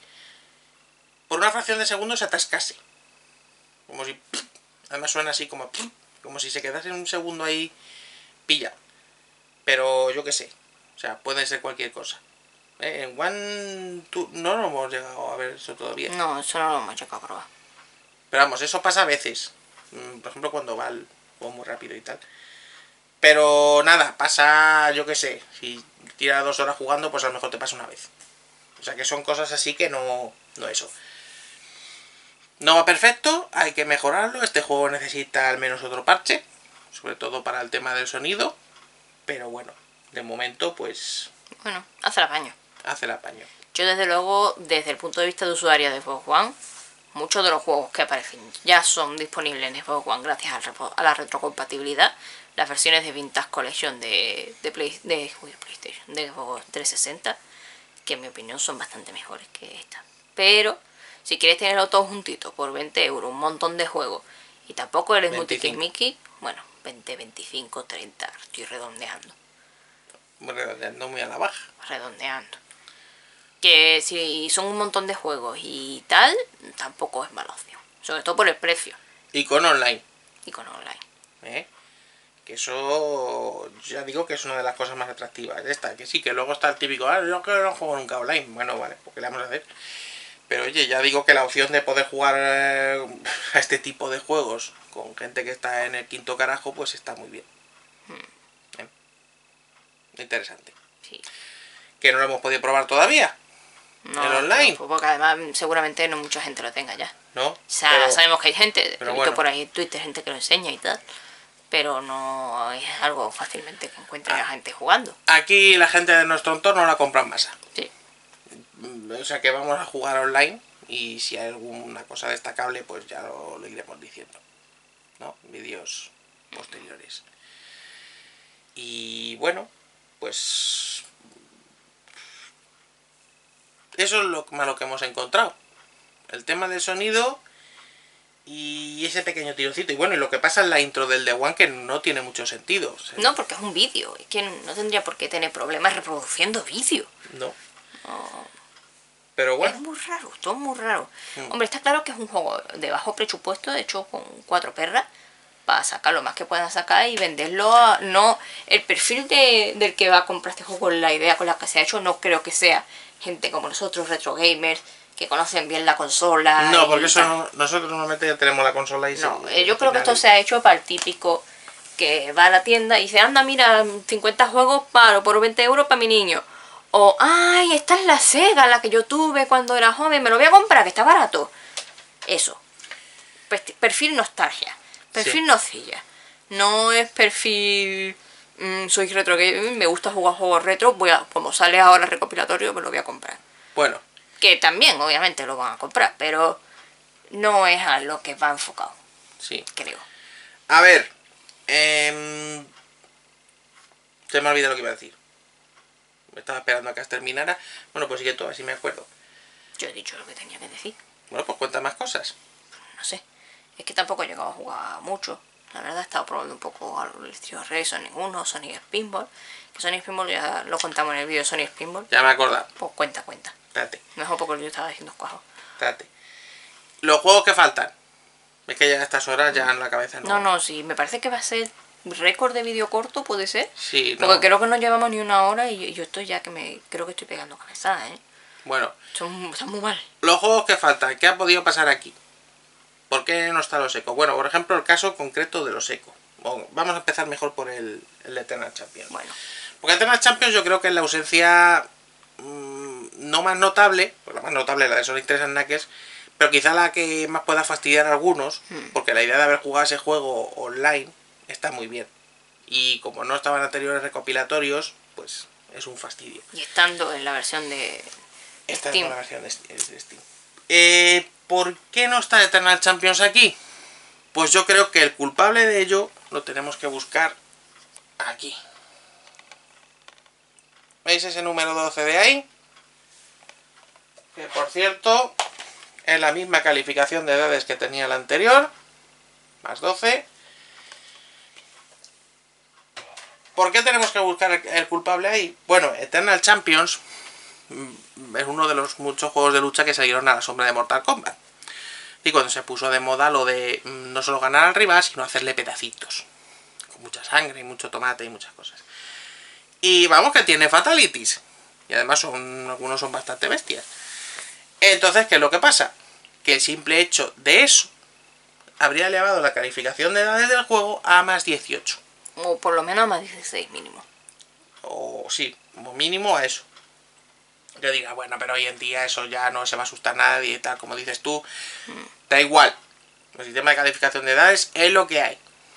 por una fracción de segundo se atascase. Como si... Además suena así como... Como si se quedase un segundo ahí pillado. Pero yo qué sé. O sea, puede ser cualquier cosa. En One no lo hemos llegado a ver eso todavía. No, eso no lo hemos llegado a probar. Pero vamos, eso pasa a veces. Por ejemplo, cuando va el juego muy rápido y tal. Pero nada, pasa, yo qué sé. Si tira 2 horas jugando, pues a lo mejor te pasa una vez. O sea que son cosas así que no eso. No va perfecto, hay que mejorarlo. Este juego necesita al menos otro parche. Sobre todo para el tema del sonido. Pero bueno, de momento pues Bueno, hace el apaño. hace el apaño. Yo desde luego, desde el punto de vista de usuaria de Xbox One, muchos de los juegos que aparecen ya son disponibles en Xbox One gracias a la retrocompatibilidad. Las versiones de Vintage Collection de PlayStation, de Xbox 360, que en mi opinión son bastante mejores que esta. Pero si quieres tenerlo todo juntito por 20 euros, un montón de juegos, y tampoco eres multi-Mickey, bueno, 20, 25, 30, estoy redondeando. Redondeando muy a la baja. Redondeando. Que si son un montón de juegos y tal, tampoco es mala opción. Sobre todo por el precio. Y con online. Y con online. Que eso, ya digo que es una de las cosas más atractivas de esta. Que sí, que luego está el típico, yo que no juego nunca online. Bueno, vale, pues ¿qué le vamos a hacer? Pero oye, ya digo que la opción de poder jugar a este tipo de juegos con gente que está en el quinto carajo, pues está muy bien. Interesante. Sí. Que no lo hemos podido probar todavía. No, ¿el online? No, porque además seguramente no mucha gente lo tenga ya. ¿No? O sea, Pero sabemos que hay gente, he visto bueno. por ahí en Twitter gente que lo enseña y tal. Pero no es algo fácilmente que encuentre a gente jugando. Aquí la gente de nuestro entorno la compra en masa. Sí. O sea que vamos a jugar online. Y si hay alguna cosa destacable, pues ya lo iremos diciendo, ¿no? Vídeos posteriores. Y bueno, pues eso es lo malo que hemos encontrado. El tema del sonido y ese pequeño tirocito. Y bueno, y lo que pasa en la intro del The One, que no tiene mucho sentido. O sea, No, porque es un vídeo. Es que no tendría por qué tener problemas reproduciendo vídeo. No. Pero bueno. Es muy raro, todo muy raro. Hombre, está claro que es un juego de bajo presupuesto, hecho con 4 perras, para sacar lo más que puedan sacar y venderlo a... No, el perfil del que va a comprar este juego, la idea con la que se ha hecho, no creo que sea gente como nosotros, retro gamers, que conocen bien la consola. No, porque eso nosotros normalmente ya tenemos la consola y no, yo creo que esto se ha hecho para el típico que va a la tienda y dice, anda, mira, 50 juegos por 20 euros para mi niño. O, ay, esta es la Sega, la que yo tuve cuando era joven, me lo voy a comprar, que está barato. Eso. Perfil nostalgia. Perfil nocilla. No es perfil... soy retro gamer, me gusta jugar juegos retro, como sale ahora el recopilatorio, me lo voy a comprar. Bueno. Que también, obviamente, lo van a comprar, pero no es a lo que va enfocado. Sí. Creo. A ver. Se me ha olvidado lo que iba a decir. Me estaba esperando a que terminara. Bueno, pues sigue todo, así me acuerdo. Yo he dicho lo que tenía que decir. Bueno, pues cuenta más cosas. No sé. Es que tampoco he llegado a jugar mucho. La verdad he estado probando un poco el Street Rey, Sonic 1, Sonic Spinball. Que Sonic Spinball ya lo contamos en el vídeo de Sonic Spinball. Ya me he acordado. Pues cuenta. Date. Mejor porque yo estaba diciendo cuajo. Date. Los juegos que faltan. Es que ya a estas horas ya en la cabeza no. No, sí. Me parece que va a ser récord de vídeo corto, ¿puede ser? Sí, no. Porque creo que no llevamos ni una hora y yo estoy ya que creo que estoy pegando cabezada, ¿eh? Bueno. Está muy mal. Los juegos que faltan. ¿Qué ha podido pasar aquí? ¿Por qué no está los eco? Bueno, por ejemplo, el caso concreto de los eco. Vamos a empezar mejor por el Eternal Champions. Bueno. Porque Eternal Champions yo creo que es la ausencia no más notable, pues la más notable es la de Sonic 3 and Knuckles, pero quizá la que más pueda fastidiar a algunos, porque la idea de haber jugado ese juego online está muy bien. Y como no estaban anteriores recopilatorios, pues es un fastidio. Y estando en la versión de Esta Steam. es la versión de Steam. ¿Por qué no está Eternal Champions aquí? Pues yo creo que el culpable de ello lo tenemos que buscar aquí. ¿Veis ese número 12 de ahí? Que por cierto es la misma calificación de edades que tenía el anterior, más 12. ¿Por qué tenemos que buscar el culpable ahí? Bueno, Eternal Champions es uno de los muchos juegos de lucha que salieron a la sombra de Mortal Kombat. Y cuando se puso de moda lo de no solo ganar al rival, sino hacerle pedacitos. Con mucha sangre y mucho tomate y muchas cosas. Y vamos, que tiene fatalities. Y además algunos son bastante bestias. Entonces, ¿qué es lo que pasa? Que el simple hecho de eso habría elevado la calificación de edades del juego a más 18. O por lo menos a más 16 mínimo. O sí, como mínimo a eso. Que diga, bueno, pero hoy en día eso ya no se va a asustar a nadie y tal, como dices tú. Da igual. El sistema de calificación de edades es lo que hay.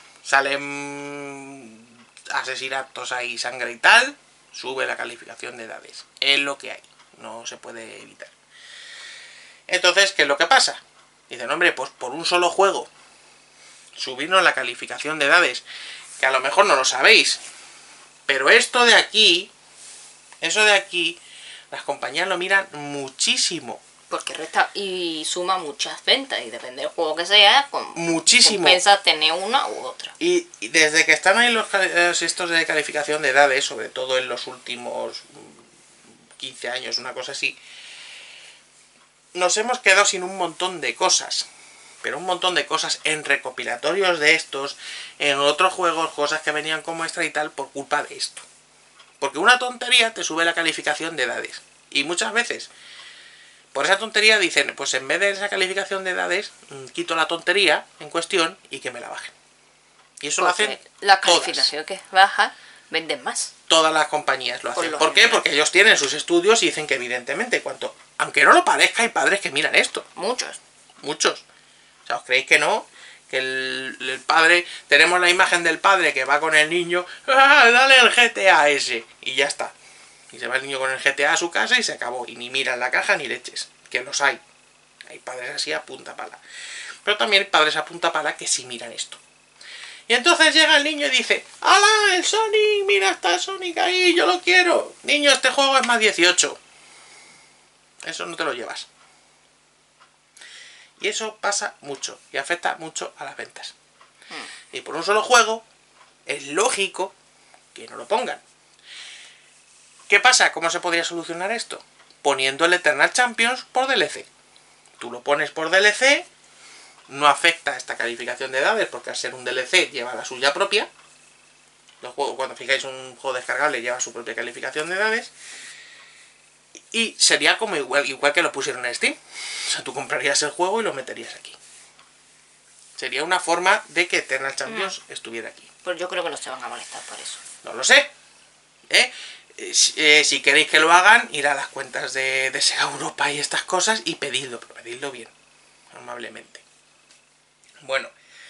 Salen asesinatos ahí, sangre y tal, sube la calificación de edades. Es lo que hay. No se puede evitar. Entonces, ¿qué es lo que pasa? Dicen, hombre, pues por un solo juego subirnos la calificación de edades, que a lo mejor no lo sabéis, pero esto de aquí, eso de aquí, las compañías lo miran muchísimo. Porque resta y suma muchas ventas y depende del juego que sea, muchísimo. Compensa tener una u otra. Y desde que están ahí los estos de calificación de edades, sobre todo en los últimos 15 años, una cosa así, nos hemos quedado sin un montón de cosas. Pero un montón de cosas en recopilatorios de estos, en otros juegos, cosas que venían como extra y tal, por culpa de esto. Porque una tontería te sube la calificación de edades. Y muchas veces, por esa tontería dicen, pues en vez de esa calificación de edades, quito la tontería en cuestión y que me la bajen. Y eso porque lo hacen la calificación que baja, venden más. Todas las compañías lo hacen. ¿Por qué? Porque ellos tienen sus estudios y dicen que evidentemente, aunque no lo parezca, hay padres que miran esto. Muchos. O sea, ¿os creéis que no? Que el padre, tenemos la imagen del padre que va con el niño, ¡ah, dale el GTA ese! Y ya está. Y se va el niño con el GTA a su casa y se acabó. Y ni mira en la caja ni leches. Que los hay. Hay padres así a punta pala. Pero también hay padres a punta pala que sí miran esto. Y entonces llega el niño y dice, ¡hala, el Sonic! ¡Mira, está el Sonic ahí! ¡Yo lo quiero! Niño, este juego es más 18. Eso no te lo llevas. Y eso pasa mucho y afecta mucho a las ventas. Y por un solo juego es lógico que no lo pongan. ¿Qué pasa? ¿Cómo se podría solucionar esto? Poniendo el Eternal Champions por DLC. Tú lo pones por DLC, no afecta esta calificación de edades porque al ser un DLC lleva la suya propia. Los juegos, cuando fijáis un juego descargable lleva su propia calificación de edades. Y sería como igual que lo pusieron en Steam. O sea, tú comprarías el juego y lo meterías aquí. Sería una forma de que Eternal Champions estuviera aquí. Pues yo creo que no se van a molestar por eso. No lo sé. Si queréis que lo hagan, ir a las cuentas de Sega Europa y estas cosas y pedidlo, pero pedidlo bien, amablemente. Bueno,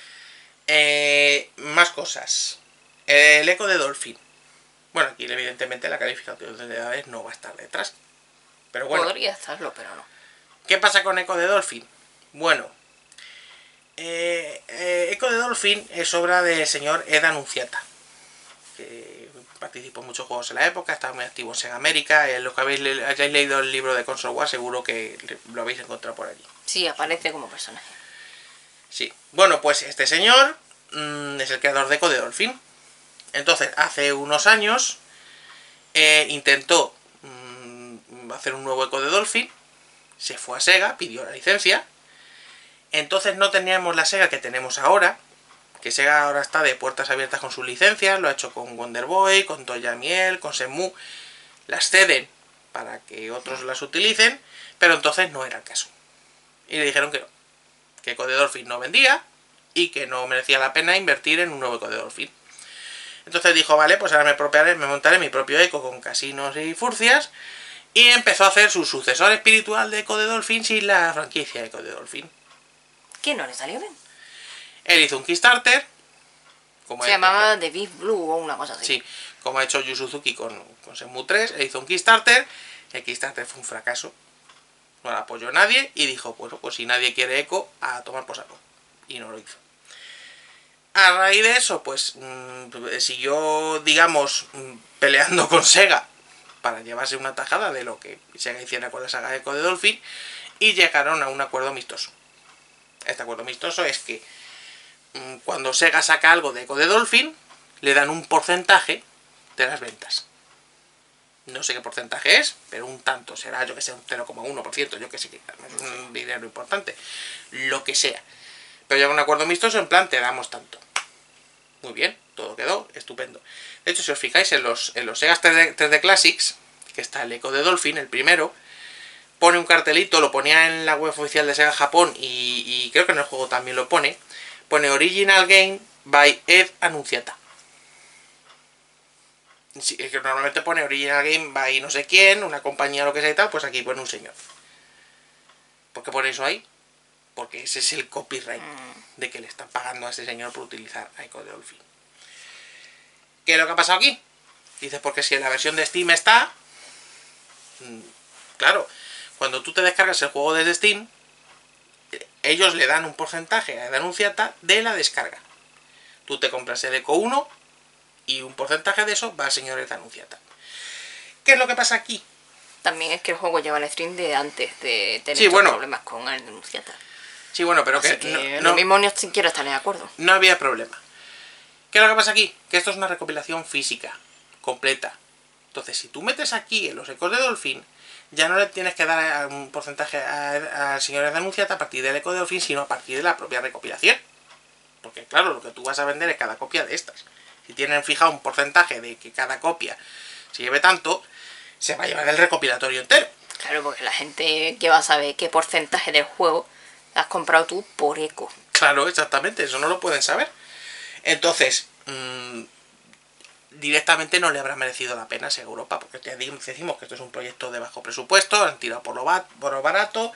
más cosas. El Echo de Dolphin. Bueno, aquí evidentemente la calificación de edades no va a estar detrás. Pero bueno. Podría estarlo, pero no. ¿Qué pasa con Echo de Dolphin? Bueno, Echo de Dolphin es obra del señor Ed Annunziata, que participó en muchos juegos en la época, estaba muy activo en Sega América. Los que hayáis leído el libro de Console War seguro que lo habéis encontrado por allí. Sí, aparece como personaje. Sí, bueno, pues este señor es el creador de Echo de Dolphin. Entonces, hace unos años intentó hacer un nuevo Echo de Dolphin. Se fue a Sega, pidió la licencia. Entonces no teníamos la Sega que tenemos ahora. Que Sega ahora está de puertas abiertas con sus licencias. Lo ha hecho con Wonder Boy, con Toy Miel, con Shenmue. Las ceden para que otros las utilicen. Pero entonces no era el caso. Y le dijeron que no. Que Echo de Dolphin no vendía. Y que no merecía la pena invertir en un nuevo Echo de Dolphin. Entonces dijo, vale, pues ahora me montaré mi propio Echo con casinos y furcias. Y empezó a hacer su sucesor espiritual de Echo de Dolphin sin la franquicia Echo de Dolphin. ¿Qué no le salió bien? Él hizo un Kickstarter. Se llamaba The Big Blue o una cosa así. Sí, como ha hecho Yu Suzuki con Shenmue 3. Él hizo un Kickstarter. El Kickstarter fue un fracaso. No lo apoyó nadie. Y dijo, bueno, pues si nadie quiere Echo, a tomar por saco. Y no lo hizo. A raíz de eso, pues siguió, digamos, peleando con Sega para llevarse una tajada de lo que Sega hiciera con la saga de Echo de Dolphin, y llegaron a un acuerdo amistoso. Este acuerdo amistoso es que cuando Sega saca algo de Echo de Dolphin, le dan un porcentaje de las ventas. No sé qué porcentaje es, pero un tanto, será yo que sé, un 0,1%, yo que sé, dinero importante. Lo que sea. Pero llega un acuerdo amistoso en plan, te damos tanto. Muy bien, todo quedó estupendo. De hecho, si os fijáis en los Sega 3D Classics, que está el Echo de Dolphin, el primero, pone un cartelito, lo ponía en la web oficial de Sega Japón y creo que en el juego también lo pone Original Game by Ed Annunziata. Sí, es que normalmente pone Original Game by no sé quién, una compañía o lo que sea y tal, pues aquí pone un señor. ¿Por qué pone eso ahí? Porque ese es el copyright de que le están pagando a este señor por utilizar Echo de Dolphin. ¿Qué es lo que ha pasado aquí? Dices, porque si en la versión de Steam está... Claro, cuando tú te descargas el juego desde Steam, ellos le dan un porcentaje a Annunziata de la descarga. Tú te compras el Echo 1 y un porcentaje de eso va al señor Annunziata. ¿Qué es lo que pasa aquí? También es que el juego lleva el stream de antes de tener Sí, bueno, problemas con Annunziata. Sí, bueno, pero así que lo mismo ni siquiera están de acuerdo. No había problema. ¿Qué es lo que pasa aquí? Que esto es una recopilación física, completa. Entonces, si tú metes aquí en los ecos de Dolphin, ya no le tienes que dar un porcentaje al señor Annunziata a partir del eco de Dolphin, sino a partir de la propia recopilación. Porque claro, lo que tú vas a vender es cada copia de estas. Si tienen fijado un porcentaje de que cada copia se lleve tanto, se va a llevar el recopilatorio entero. Claro, porque la gente que va a saber qué porcentaje del juego has comprado tú por eco. Claro, exactamente, eso no lo pueden saber. Entonces, directamente no le habrá merecido la pena a Sega Europa, porque ya decimos que esto es un proyecto de bajo presupuesto, han tirado por lo barato,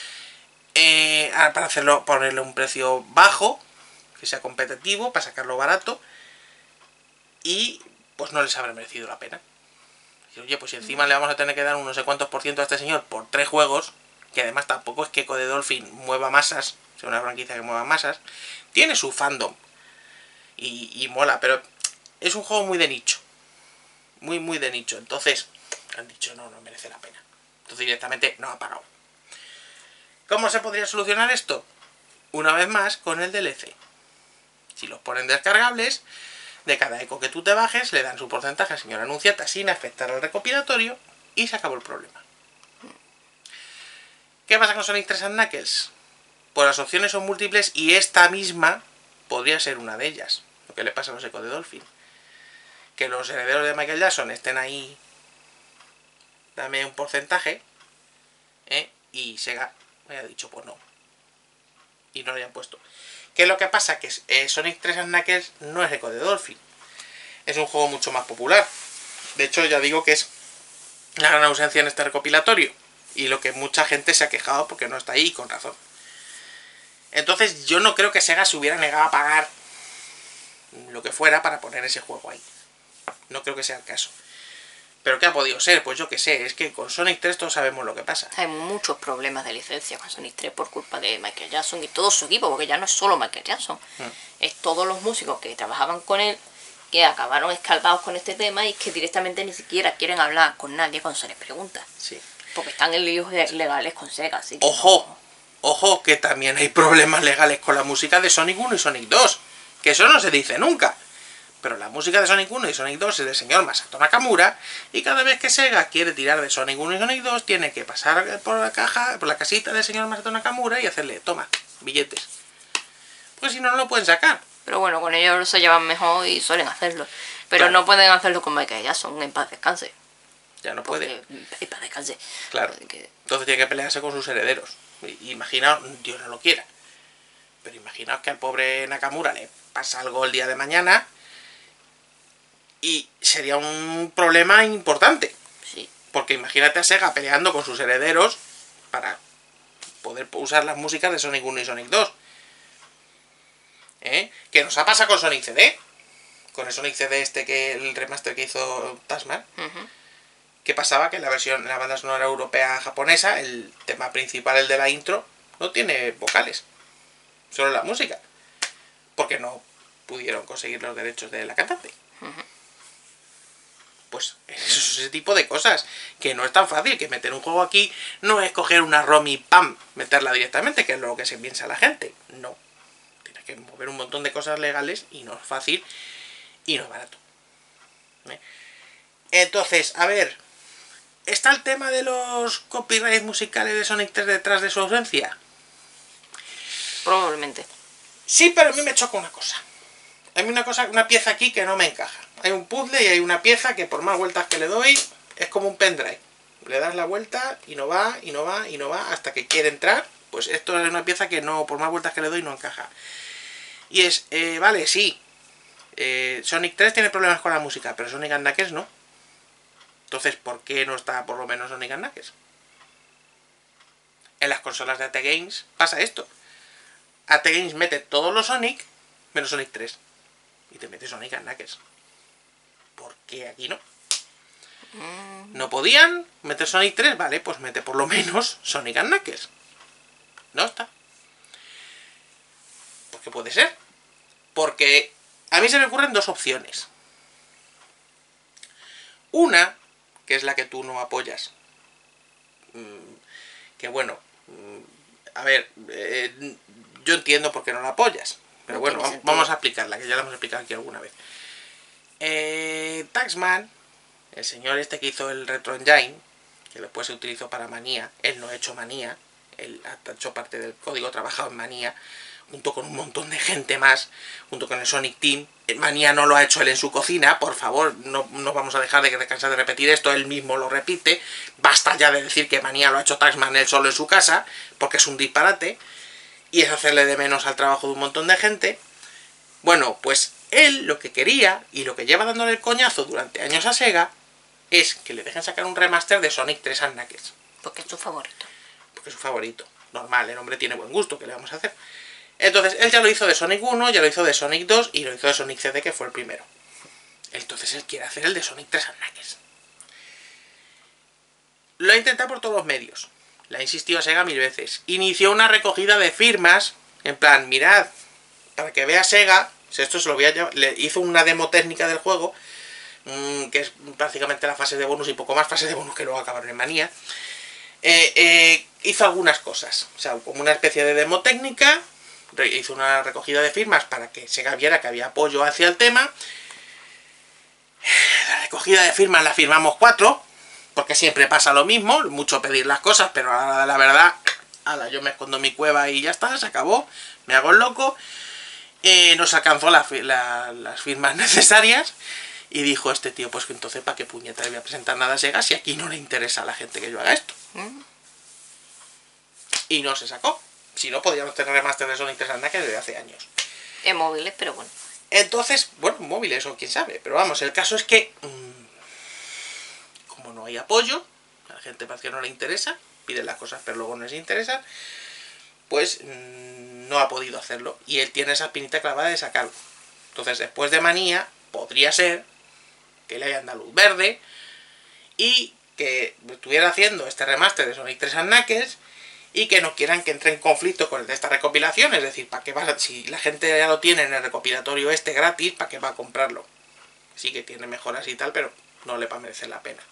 para ponerle un precio bajo, que sea competitivo, para sacarlo barato, y pues no les habrá merecido la pena. Y, oye, pues si encima le vamos a tener que dar un no sé cuántos por ciento a este señor por 3 juegos, que además tampoco es que Echo de Dolphin mueva masas, sea una franquicia que mueva masas, tiene su fandom, y mola, pero es un juego muy de nicho. Muy de nicho. Entonces, han dicho, no merece la pena. Entonces directamente no ha pagado. ¿Cómo se podría solucionar esto? Una vez más, con el DLC. Si los ponen descargables, de cada eco que tú te bajes, le dan su porcentaje al señor Annunziata sin afectar al recopilatorio y se acabó el problema. ¿Qué pasa con Sonic 3 and Knuckles? Pues las opciones son múltiples y esta misma podría ser una de ellas. Lo que le pasa a los ecos de Dolphin. Que los herederos de Michael Jackson estén ahí, dame un porcentaje, y Sega me haya dicho, pues no. Y no lo hayan puesto. ¿Qué es lo que pasa? Que Sonic 3 and Knuckles no es Echo de Dolphin. Es un juego mucho más popular. De hecho, ya digo que es la gran ausencia en este recopilatorio. Y lo que mucha gente se ha quejado porque no está ahí, y con razón. Entonces, yo no creo que Sega se hubiera negado a pagar lo que fuera para poner ese juego ahí. No creo que sea el caso. ¿Pero qué ha podido ser? Pues yo qué sé, es que con Sonic 3 todos sabemos lo que pasa. Hay muchos problemas de licencia con Sonic 3 por culpa de Michael Jackson y todo su equipo, porque ya no es solo Michael Jackson, es todos los músicos que trabajaban con él, que acabaron escaldados con este tema y que directamente ni siquiera quieren hablar con nadie cuando se les pregunta. Sí. Porque están en líos legales con Sega, así que ¡Ojo! no. Ojo, que también hay problemas legales con la música de Sonic 1 y Sonic 2. Que eso no se dice nunca. Pero la música de Sonic 1 y Sonic 2 es del señor Masato Nakamura, y cada vez que Sega quiere tirar de Sonic 1 y Sonic 2 tiene que pasar por la caja, por la casita del señor Masato Nakamura y hacerle, toma, billetes. Pues si no, no lo pueden sacar. Pero bueno, con ellos se llevan mejor y suelen hacerlo. Pero claro, no pueden hacerlo con Michael Jackson, en paz descanse. Ya no puede. En paz descanse. Claro. Entonces tiene que pelearse con sus herederos. Imaginaos, Dios no lo quiera, pero imaginaos que al pobre Nakamura le pasa algo el día de mañana y sería un problema importante. Sí. Porque imagínate a Sega peleando con sus herederos para poder usar las músicas de Sonic 1 y Sonic 2. ¿Qué nos ha pasado con Sonic CD? Con el Sonic CD el remaster que hizo Tasman. ¿Qué pasaba? Que en la banda sonora europea japonesa, el tema principal, el de la intro, no tiene vocales. Solo la música. Porque no pudieron conseguir los derechos de la cantante. Pues eso es ese tipo de cosas. Que no es tan fácil. Que meter un juego aquí no es coger una ROM y ¡pam! Meterla directamente, que es lo que se piensa la gente. No. Tienes que mover un montón de cosas legales y no es fácil y no es barato. Entonces, a ver, ¿Está el tema de los copyrights musicales de Sonic 3 detrás de su ausencia? Probablemente. Sí, pero a mí me choca una cosa. Hay una pieza aquí que no me encaja. Hay un puzzle y hay una pieza que por más vueltas que le doy es como un pendrive. Le das la vuelta y no va, y no va, y no va hasta que quiere entrar. Pues esto es una pieza que no, por más vueltas que le doy, no encaja. Y es, vale, sí. Sonic 3 tiene problemas con la música, pero Sonic and Knuckles no. Entonces, ¿por qué no está por lo menos Sonic and Knuckles? En las consolas de AT Games pasa esto. AT Games mete todos los Sonic menos Sonic 3. Y te mete Sonic and Knuckles. ¿Por qué aquí no? ¿No podían meter Sonic 3? Vale, pues mete por lo menos Sonic and Knuckles. No está. ¿Por qué puede ser? Porque a mí se me ocurren dos opciones. Una, que es la que tú no apoyas. Que bueno, a ver, yo entiendo por qué no la apoyas. Pero bueno, vamos a explicarla, que ya la hemos explicado aquí alguna vez. Taxman, el señor este que hizo el Retro Engine, que después se utilizó para Manía, él no ha hecho Manía, él ha hecho parte del código trabajado en Manía, junto con un montón de gente más, junto con el Sonic Team. Manía no lo ha hecho él en su cocina, por favor, no vamos a dejar de descansar de repetir esto, él mismo lo repite. Basta ya de decir que Manía lo ha hecho Taxman él solo en su casa, porque es un disparate, y es hacerle de menos al trabajo de un montón de gente. Bueno, pues él lo que quería, y lo que lleva dándole el coñazo durante años a Sega, es que le dejen sacar un remaster de Sonic 3 and Knuckles. Porque es su favorito. Porque es su favorito. Normal, el hombre tiene buen gusto, ¿qué le vamos a hacer? Entonces, él ya lo hizo de Sonic 1, ya lo hizo de Sonic 2 y lo hizo de Sonic CD, que fue el primero. Entonces él quiere hacer el de Sonic 3 and Knuckles. Lo ha intentado por todos los medios. Le ha insistido a Sega 1000 veces. Inició una recogida de firmas, en plan, mirad, para que vea Sega, esto se lo voy a llevar, le hizo una demo técnica del juego, que es prácticamente la fase de bonus y poco más, fase de bonus que luego acabaron en Manía. Hizo algunas cosas, o sea, como una especie de demo técnica, hizo una recogida de firmas para que Sega viera que había apoyo hacia el tema. La recogida de firmas la firmamos 4, porque siempre pasa lo mismo, mucho pedir las cosas, pero a la hora de la verdad, yo me escondo en mi cueva y ya está, se acabó, me hago el loco. Nos alcanzó las firmas necesarias y dijo este tío, pues que entonces para qué puñeta le voy a presentar nada a Sega si aquí no le interesa a la gente que yo haga esto. Y no se sacó. Si no, podríamos tener remaster de Sonic 3 and Knuckles desde hace años. En móviles, pero bueno. Entonces, bueno, móviles o quién sabe, pero vamos, el caso es que como no hay apoyo, a la gente parece que no le interesa, piden las cosas pero luego no les interesa, pues no ha podido hacerlo y él tiene esa espinita clavada de sacarlo. Entonces, después de Manía, podría ser que le hayan dado luz verde y que estuviera haciendo este remaster de Sonic 3 and Knuckles y que no quieran que entre en conflicto con el de esta recopilación, es decir, ¿para qué va, si la gente ya lo tiene en el recopilatorio este gratis, ¿para qué va a comprarlo? Sí que tiene mejoras y tal, pero no le va a merecer la pena.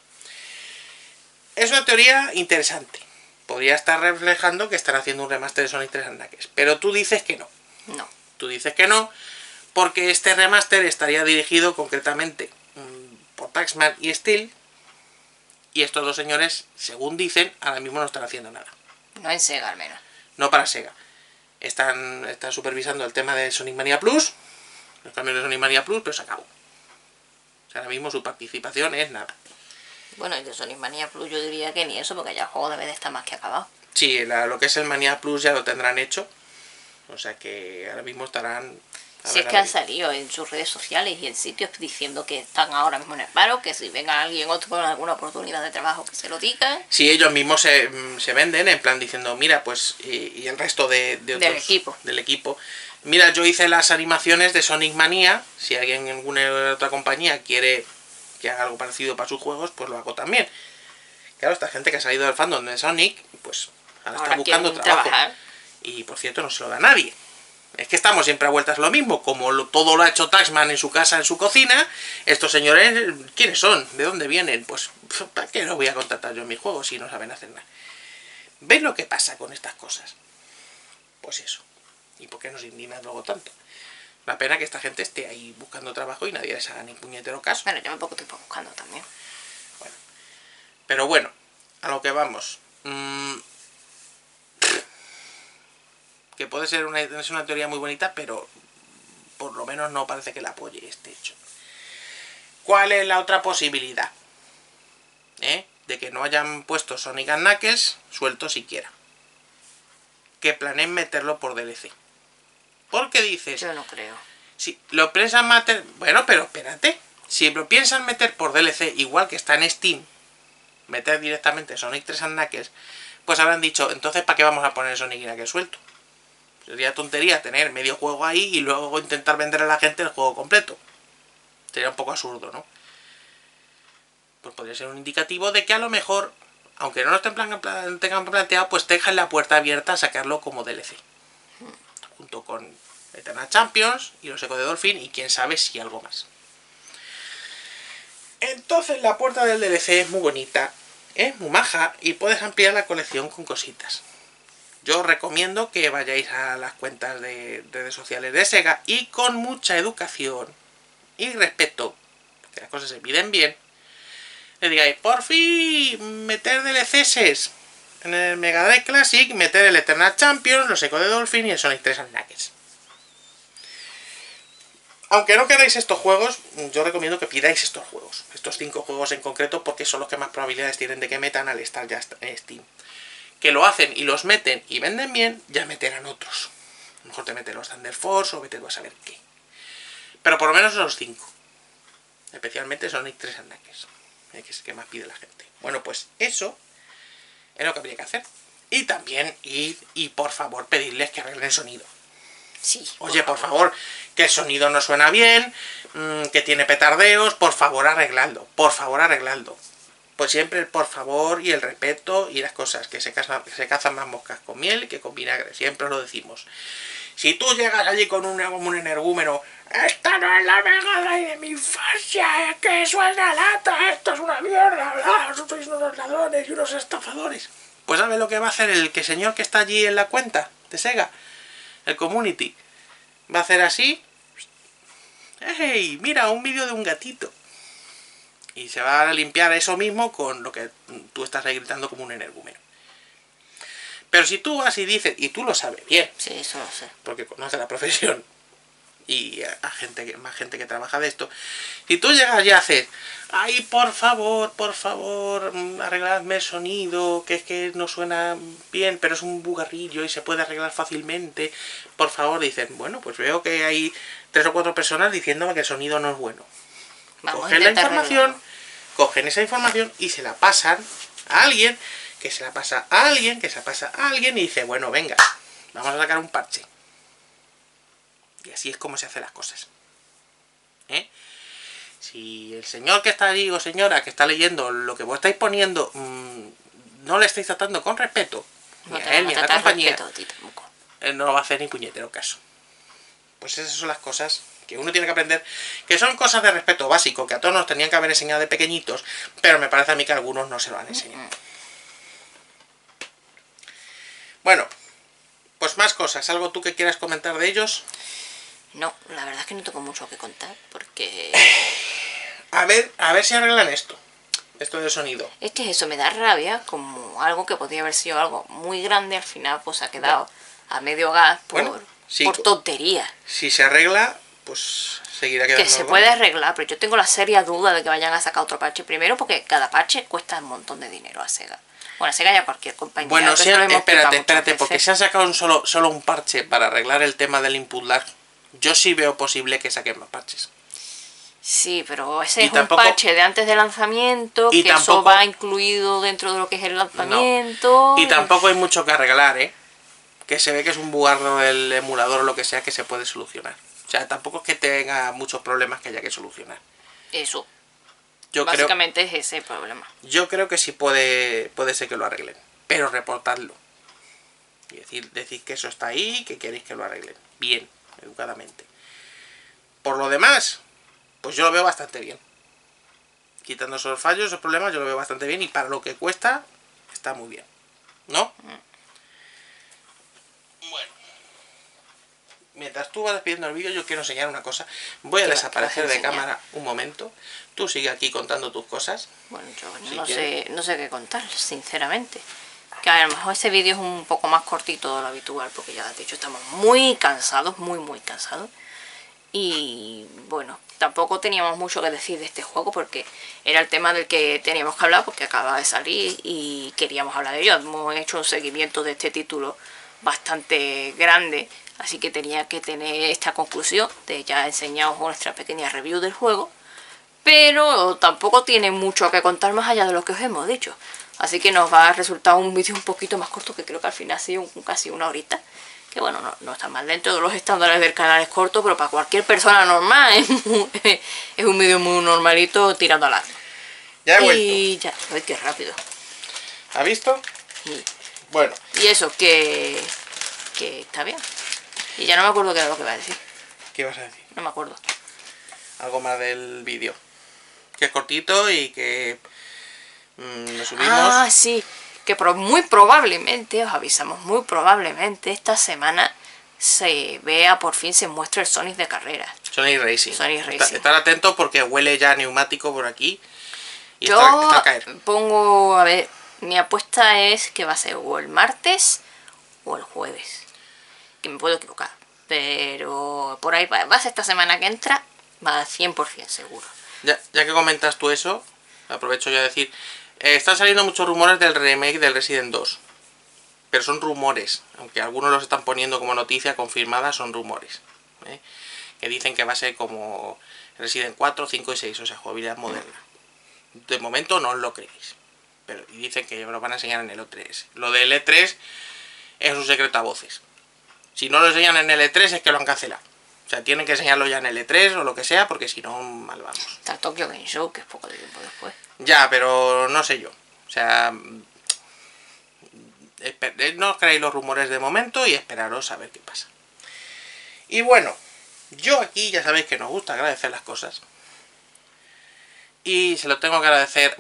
Es una teoría interesante. Podría estar reflejando que están haciendo un remaster de Sonic 3 and Knuckles, pero tú dices que no. No. Tú dices que no, porque este remaster estaría dirigido concretamente por Taxman y Steel, y estos dos señores, según dicen, ahora mismo no están haciendo nada. No en Sega, al menos. No para Sega. Están supervisando el tema de Sonic Mania Plus, los cambios de Sonic Mania Plus, pero se acabó. O sea, ahora mismo su participación es nada. Bueno, y de Sonic Mania Plus yo diría que ni eso, porque ya el juego debe de estar más que acabado. Sí, lo que es el Mania Plus ya lo tendrán hecho. O sea que ahora mismo estarán... Si es que han salido en sus redes sociales y en sitios diciendo que están ahora mismo en el paro, que si venga alguien otro con alguna oportunidad de trabajo que se lo diga. Sí, ellos mismos se venden en plan diciendo, mira, pues, y el resto de otros, del equipo. Mira, yo hice las animaciones de Sonic Mania, si alguien en alguna otra compañía quiere que haga algo parecido para sus juegos, pues lo hago también. Claro, esta gente que ha salido del fandom de Sonic, pues ahora está buscando trabajo. Y por cierto, no se lo da a nadie. Es que estamos siempre a vueltas lo mismo, como todo lo ha hecho Taxman en su casa, en su cocina. Estos señores, ¿quiénes son? ¿De dónde vienen? Pues, ¿para qué los voy a contratar yo en mis juegos si no saben hacer nada? ¿Veis lo que pasa con estas cosas? Pues eso. ¿Y por qué nos indigna luego tanto? La pena que esta gente esté ahí buscando trabajo y nadie les haga ni puñetero caso. Bueno, yo me pongo tiempo buscando también. Bueno. Pero bueno, a lo que vamos. Que puede ser es una teoría muy bonita, pero por lo menos no parece que la apoye este hecho. ¿Cuál es la otra posibilidad? De que no hayan puesto Sonic and Knuckles suelto siquiera. Que planeen meterlo por DLC. Porque dices... Yo no creo. Si lo piensan meter... Bueno, pero espérate. Si lo piensan meter por DLC, igual que está en Steam, meter directamente Sonic 3 and Knuckles, pues habrán dicho, entonces ¿para qué vamos a poner Sonic y Knuckles suelto? Sería tontería tener medio juego ahí y luego intentar vender a la gente el juego completo. Sería un poco absurdo, ¿no? Pues podría ser un indicativo de que a lo mejor, aunque no lo tengan planteado, pues dejan la puerta abierta a sacarlo como DLC. Junto con Eternal Champions y los Ecos de Dolphin y quién sabe si algo más. Entonces la puerta del DLC es muy bonita, es muy maja y puedes ampliar la colección con cositas. Yo os recomiendo que vayáis a las cuentas de redes sociales de Sega y con mucha educación y respeto, que las cosas se piden bien, le digáis, por fin, meter DLCs en el Mega Drive Classic, meter el Eternal Champions, los Ecos de Dolphin y el Sonic 3 and Knuckles. Aunque no queráis estos juegos, yo recomiendo que pidáis estos juegos. Estos 5 juegos en concreto, porque son los que más probabilidades tienen de que metan al estar ya en Steam. Que lo hacen y los meten y venden bien, ya meterán otros. A lo mejor te meten los Thunder Force o vete a saber qué. Pero por lo menos los 5. Especialmente Sonic 3 and Knuckles, que es el que más pide la gente. Bueno, pues eso es lo que habría que hacer. Y también ir y por favor pedirles que arreglen el sonido. Sí. Oye, por favor, que el sonido no suena bien, que tiene petardeos, por favor arregladlo, por favor arregladlo. Pues siempre el por favor y el respeto y las cosas, que se cazan más moscas con miel que con vinagre, siempre os lo decimos. Si tú llegas allí con un energúmeno, esta no es la Mega Drive de mi infancia, es que suena lata, esto es una mierda, sois unos ladrones y unos estafadores. Pues ¿sabes lo que va a hacer el señor que está allí en la cuenta de Sega? El community va a hacer así. ¡Hey! Mira, un vídeo de un gatito. Y se va a limpiar eso mismo con lo que tú estás ahí gritando como un energúmeno. Pero si tú vas y dices, y tú lo sabes bien. Sí, eso lo sé. Porque conoces la profesión. Y más gente que trabaja de esto. Si tú llegas y haces, ay, por favor, arregladme el sonido, que es que no suena bien, pero es un bugarrillo y se puede arreglar fácilmente, por favor, dicen, bueno, pues veo que hay 3 o 4 personas diciéndome que el sonido no es bueno. Cogen la información, cogen esa información y se la pasan a alguien, que se la pasa a alguien, que se la pasa a alguien y dice, bueno, venga, vamos a sacar un parche. Y así es como se hacen las cosas. Si el señor que está allí o señora que está leyendo lo que vos estáis poniendo no le estáis tratando con respeto, ni a él ni a la compañía, él no lo va a hacer ni puñetero caso. Pues esas son las cosas que uno tiene que aprender, que son cosas de respeto básico, que a todos nos tenían que haber enseñado de pequeñitos, pero me parece a mí que algunos no se lo han enseñado. Bueno, pues más cosas. ¿Algo tú que quieras comentar de ellos? No, la verdad es que no tengo mucho que contar, porque... A ver si arreglan esto del sonido. Es que eso me da rabia, como algo que podría haber sido algo muy grande, al final pues ha quedado a medio gas por tonterías. Si se arregla, pues seguirá quedando. Que se puede arreglar, pero yo tengo la seria duda de que vayan a sacar otro parche. Primero porque cada parche cuesta un montón de dinero a Sega. Bueno, a Sega y a cualquier compañía. Bueno, espérate, porque se han sacado solo un parche para arreglar el tema del input lag. Yo sí veo posible que saquen más parches. Sí, pero ese es un parche de antes del lanzamiento, que eso va incluido dentro de lo que es el lanzamiento. No. Y tampoco hay mucho que arreglar, que se ve que es un bugardo del emulador o lo que sea que se puede solucionar. O sea, tampoco es que tenga muchos problemas que haya que solucionar. Eso. Básicamente es ese el problema. Yo creo que sí puede ser que lo arreglen, pero reportadlo. Y decir que eso está ahí, que queréis que lo arreglen. Bien, educadamente. Por lo demás, pues yo lo veo bastante bien. Quitando esos fallos, esos problemas, yo lo veo bastante bien. Y para lo que cuesta, está muy bien. ¿No? Bueno. mientras tú vas despidiendo el vídeo, yo quiero enseñar una cosa. Voy a desaparecer de cámara un momento. Tú sigue aquí contando tus cosas. Bueno, yo Si no sé qué contar, sinceramente. Que a lo mejor este vídeo es un poco más cortito de lo habitual, porque ya de hecho estamos muy cansados, muy cansados. Y bueno, tampoco teníamos mucho que decir de este juego, porque era el tema del que teníamos que hablar, porque acaba de salir y queríamos hablar de ello. Hemos hecho un seguimiento de este título bastante grande, así que tenía que tener esta conclusión de ya enseñaros nuestra pequeña review del juego. Pero tampoco tiene mucho que contar más allá de lo que os hemos dicho. Así que nos va a resultar un vídeo un poquito más corto, que creo que al final ha sido casi una horita. Que bueno, no está mal dentro de los estándares del canal, es corto, pero para cualquier persona normal es un vídeo muy normalito tirando al largo. Ya he vuelto. Y ya, a ver qué rápido. ¿Ha visto? Sí. Bueno. Y eso, que está bien. Y ya no me acuerdo qué era lo que iba a decir. ¿Qué vas a decir? No me acuerdo. Algo más del vídeo. Que es cortito y que lo subimos. Ah, sí. Que muy probablemente, os avisamos, muy probablemente esta semana se vea, por fin se muestra el Sonic de carreras. Sonic Racing. Sonic Racing. Estar atentos porque huele ya neumático por aquí. Y Yo está a caer. pongo, a ver, mi apuesta es que va a ser o el martes o el jueves. Que me puedo equivocar. Pero por ahí va a ser esta semana que entra, va a 100% seguro. Ya que comentas tú eso, aprovecho ya a decir... están saliendo muchos rumores del remake del Resident 2. Pero son rumores. Aunque algunos los están poniendo como noticia confirmada, son rumores. Que dicen que va a ser como Resident 4, 5 y 6. O sea, jugabilidad moderna. De momento no os lo creéis. Pero y dicen que lo van a enseñar en el E3. Lo del E3 es un secreto a voces. Si no lo enseñan en el E3 es que lo han cancelado. O sea, tienen que enseñarlo ya en el E3 o lo que sea, porque si no, mal vamos. Está Tokyo Game Show, que es poco de tiempo después. Ya, pero no sé yo. O sea, no os creáis los rumores de momento y esperaros a ver qué pasa. Y bueno, yo aquí ya sabéis que nos gusta agradecer las cosas. Y se lo tengo que agradecer,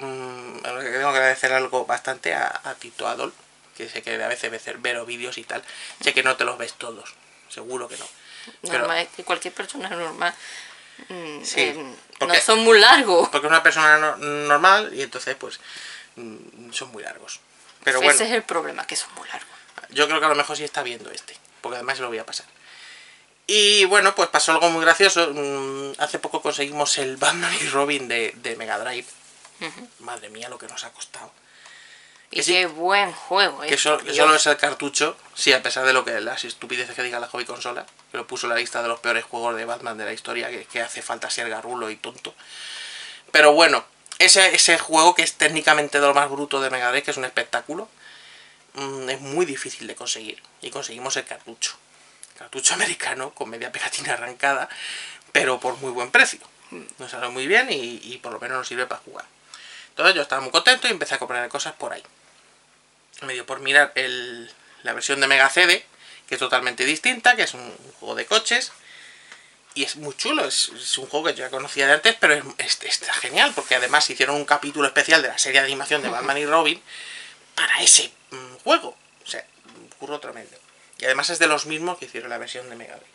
algo bastante a Tito Adol, que sé que a veces ver vídeos y tal. Sé que no te los ves todos, seguro que no. Normal, es que cualquier persona normal sí, no son muy largos. Porque es una persona normal y entonces pues son muy largos. Pero bueno, ese es el problema, que son muy largos. Yo creo que a lo mejor sí está viendo este, porque además se lo voy a pasar. Y bueno, pues pasó algo muy gracioso. Hace poco conseguimos el Batman y Robin de Mega Drive. Madre mía, lo que nos ha costado. Y qué buen juego, que solo es el cartucho. Sí, a pesar de lo que las estupideces que diga la hobby consola, que lo puso en la lista de los peores juegos de Batman de la historia, que hace falta ser garrulo y tonto. Pero bueno, ese juego, que es técnicamente de lo más bruto de Mega Drive, que es un espectáculo, es muy difícil de conseguir. Y conseguimos el cartucho. Cartucho americano con media pegatina arrancada, pero por muy buen precio. Nos salió muy bien y por lo menos nos sirve para jugar. Entonces yo estaba muy contento y empecé a comprar cosas por ahí. Me dio por mirar la versión de Mega CD, que es totalmente distinta, que es un juego de coches. Y es muy chulo, es un juego que yo ya conocía de antes, pero está genial, porque además hicieron un capítulo especial de la serie de animación de Batman y Robin para ese juego. O sea, un curro tremendo. Y además es de los mismos que hicieron la versión de Mega Drive.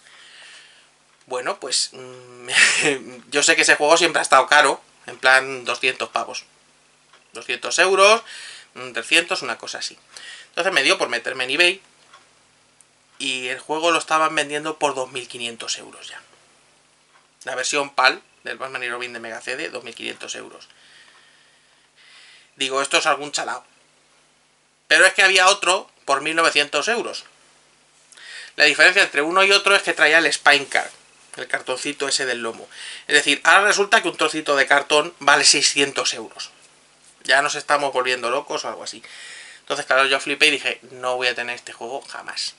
Bueno, pues yo sé que ese juego siempre ha estado caro, en plan 200 pavos. 200 euros, 300, una cosa así. Entonces me dio por meterme en eBay y el juego lo estaban vendiendo por 2.500 euros ya. La versión PAL del Batman y Robin de Mega CD, 2.500 euros. Digo, esto es algún chalao. Pero es que había otro por 1.900 euros. La diferencia entre uno y otro es que traía el Spine Card, el cartoncito ese del lomo. Es decir, ahora resulta que un trocito de cartón vale 600 euros. Ya nos estamos volviendo locos o algo así. Entonces, claro, yo flipé y dije, no voy a tener este juego jamás.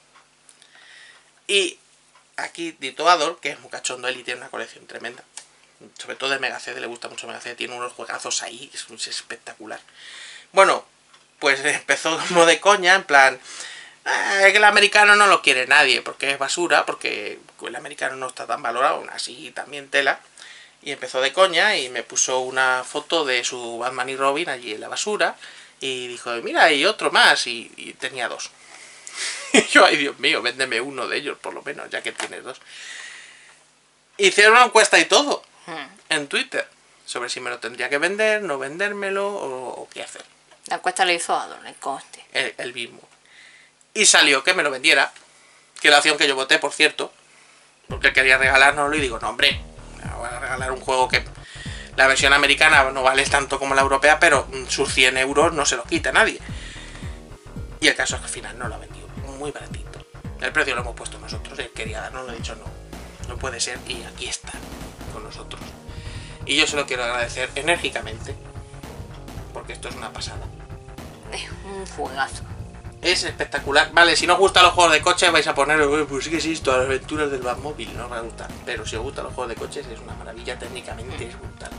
Y aquí Tito Adol, que es muy cachondo él y tiene una colección tremenda. Sobre todo de Mega CD, le gusta mucho Mega CD, tiene unos juegazos ahí, es espectacular. Bueno, pues empezó como de coña, en plan, es que el americano no lo quiere nadie, porque es basura, porque el americano no está tan valorado, aún así también tela. Y empezó de coña y me puso una foto de su Batman y Robin allí en la basura. Y dijo, mira, hay otro más, y tenía dos. Y yo, ay Dios mío, véndeme uno de ellos por lo menos, ya que tienes dos. Hicieron una encuesta y todo en Twitter sobre si me lo tendría que vender, no vendérmelo o qué hacer. La encuesta le hizo a Don el coste. El mismo. Y salió que me lo vendiera, que la opción que yo voté, por cierto, porque él quería regalárnoslo y digo, no hombre, me voy a regalar un juego que la versión americana no vale tanto como la europea, pero sus 100 euros no se los quita nadie. Y el caso es que al final no lo ha vendido, muy baratito. El precio lo hemos puesto nosotros, él quería darnos, lo he dicho no puede ser, y aquí está, con nosotros. Y yo se lo quiero agradecer enérgicamente, porque esto es una pasada. Es un juegazo. Es espectacular. Vale, si no os gustan los juegos de coches vais a poner, pues sí que sí, todas las aventuras del Batmóvil, no os va a gustar. Pero si os gustan los juegos de coches es una maravilla, técnicamente es brutal.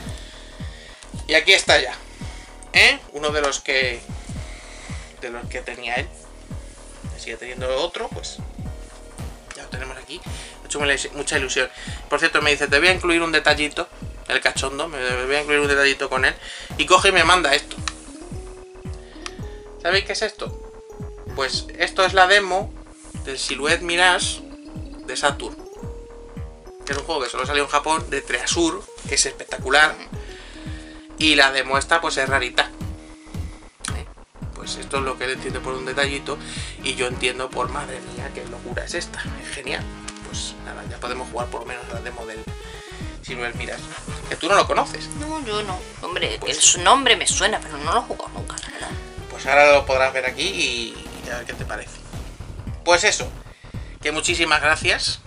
Y aquí está ya, uno de los que tenía él. Sigue teniendo otro, pues ya lo tenemos aquí. Me ha hecho mucha ilusión. Por cierto, me dice, te voy a incluir un detallito, el cachondo, me voy a incluir un detallito con él. Y coge y me manda esto. ¿Sabéis qué es esto? Pues esto es la demo del Silhouette Mirage de Saturn, que es un juego que solo salió en Japón, de Treasure, que es espectacular. Y la demo esta pues es rarita. Pues esto es lo que él entiende por un detallito, y yo entiendo por, madre mía, qué locura es esta, es genial. Pues nada, ya podemos jugar por lo menos la demo del Silhouette Mirage, que tú no lo conoces. No, yo no. Hombre, Pues, el nombre me suena, pero no lo he jugado nunca, la verdad. Pues ahora lo podrás ver aquí y a ver qué te parece. Pues eso, que muchísimas gracias,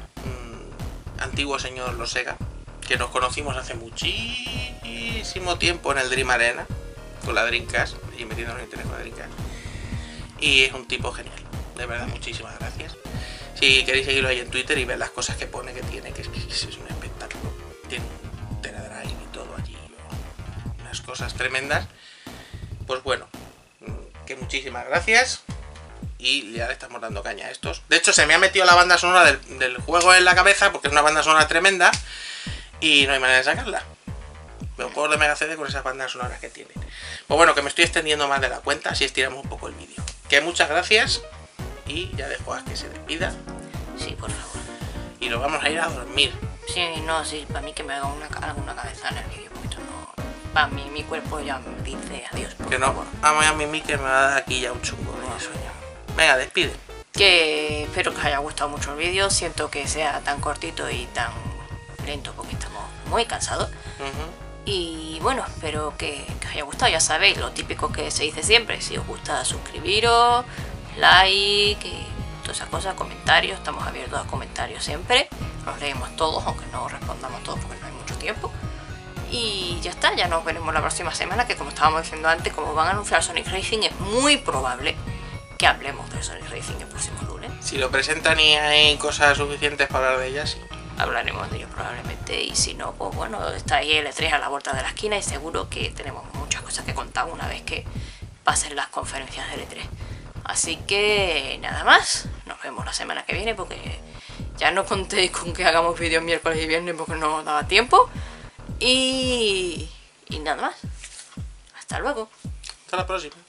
antiguo señor Losega, que nos conocimos hace muchísimo tiempo en el Dream Arena, con la Dreamcast, y metiéndonos en internet con la Dreamcast. Y es un tipo genial, de verdad, muchísimas gracias. Si queréis seguirlo ahí en Twitter y ver las cosas que pone que tiene, que es un espectáculo. Tiene un teradrive y todo allí, unas cosas tremendas. Pues bueno, que muchísimas gracias. Y ya le estamos dando caña a estos. De hecho, se me ha metido la banda sonora del juego en la cabeza, porque es una banda sonora tremenda y no hay manera de sacarla. Los juegos de Mega CD con esas bandas sonoras que tienen. Pues bueno, que me estoy extendiendo más de la cuenta, así estiramos un poco el vídeo. Que muchas gracias y ya dejo a que se despida. Sí, por favor. Y nos vamos a ir a dormir. Sí, no, sí, para mí que me haga alguna cabeza en el vídeo, porque esto no... Para mí, mi cuerpo ya me dice adiós. Que no, vamos a mimir que me va a dar aquí ya un chungo de sueño. Venga, despide. Que espero que os haya gustado mucho el vídeo. Siento que sea tan cortito y tan lento porque estamos muy cansados. Y bueno, espero que os haya gustado. Ya sabéis, lo típico que se dice siempre. Si os gusta, suscribiros, like, y todas esas cosas, comentarios. Estamos abiertos a comentarios siempre. Los leemos todos, aunque no respondamos todos porque no hay mucho tiempo. Y ya está, ya nos veremos la próxima semana, que como estábamos diciendo antes, como van a anunciar Sonic Racing, es muy probable que hablemos de Sonic Racing el próximo lunes. Si lo presentan y hay cosas suficientes para hablar de ellas, sí. Hablaremos de ello probablemente, y si no, pues bueno, está ahí el E3 a la vuelta de la esquina y seguro que tenemos muchas cosas que contar una vez que pasen las conferencias del E3. Así que nada más, nos vemos la semana que viene, porque ya no contéis con que hagamos vídeos miércoles y viernes porque no daba tiempo. Y nada más. Hasta luego. Hasta la próxima.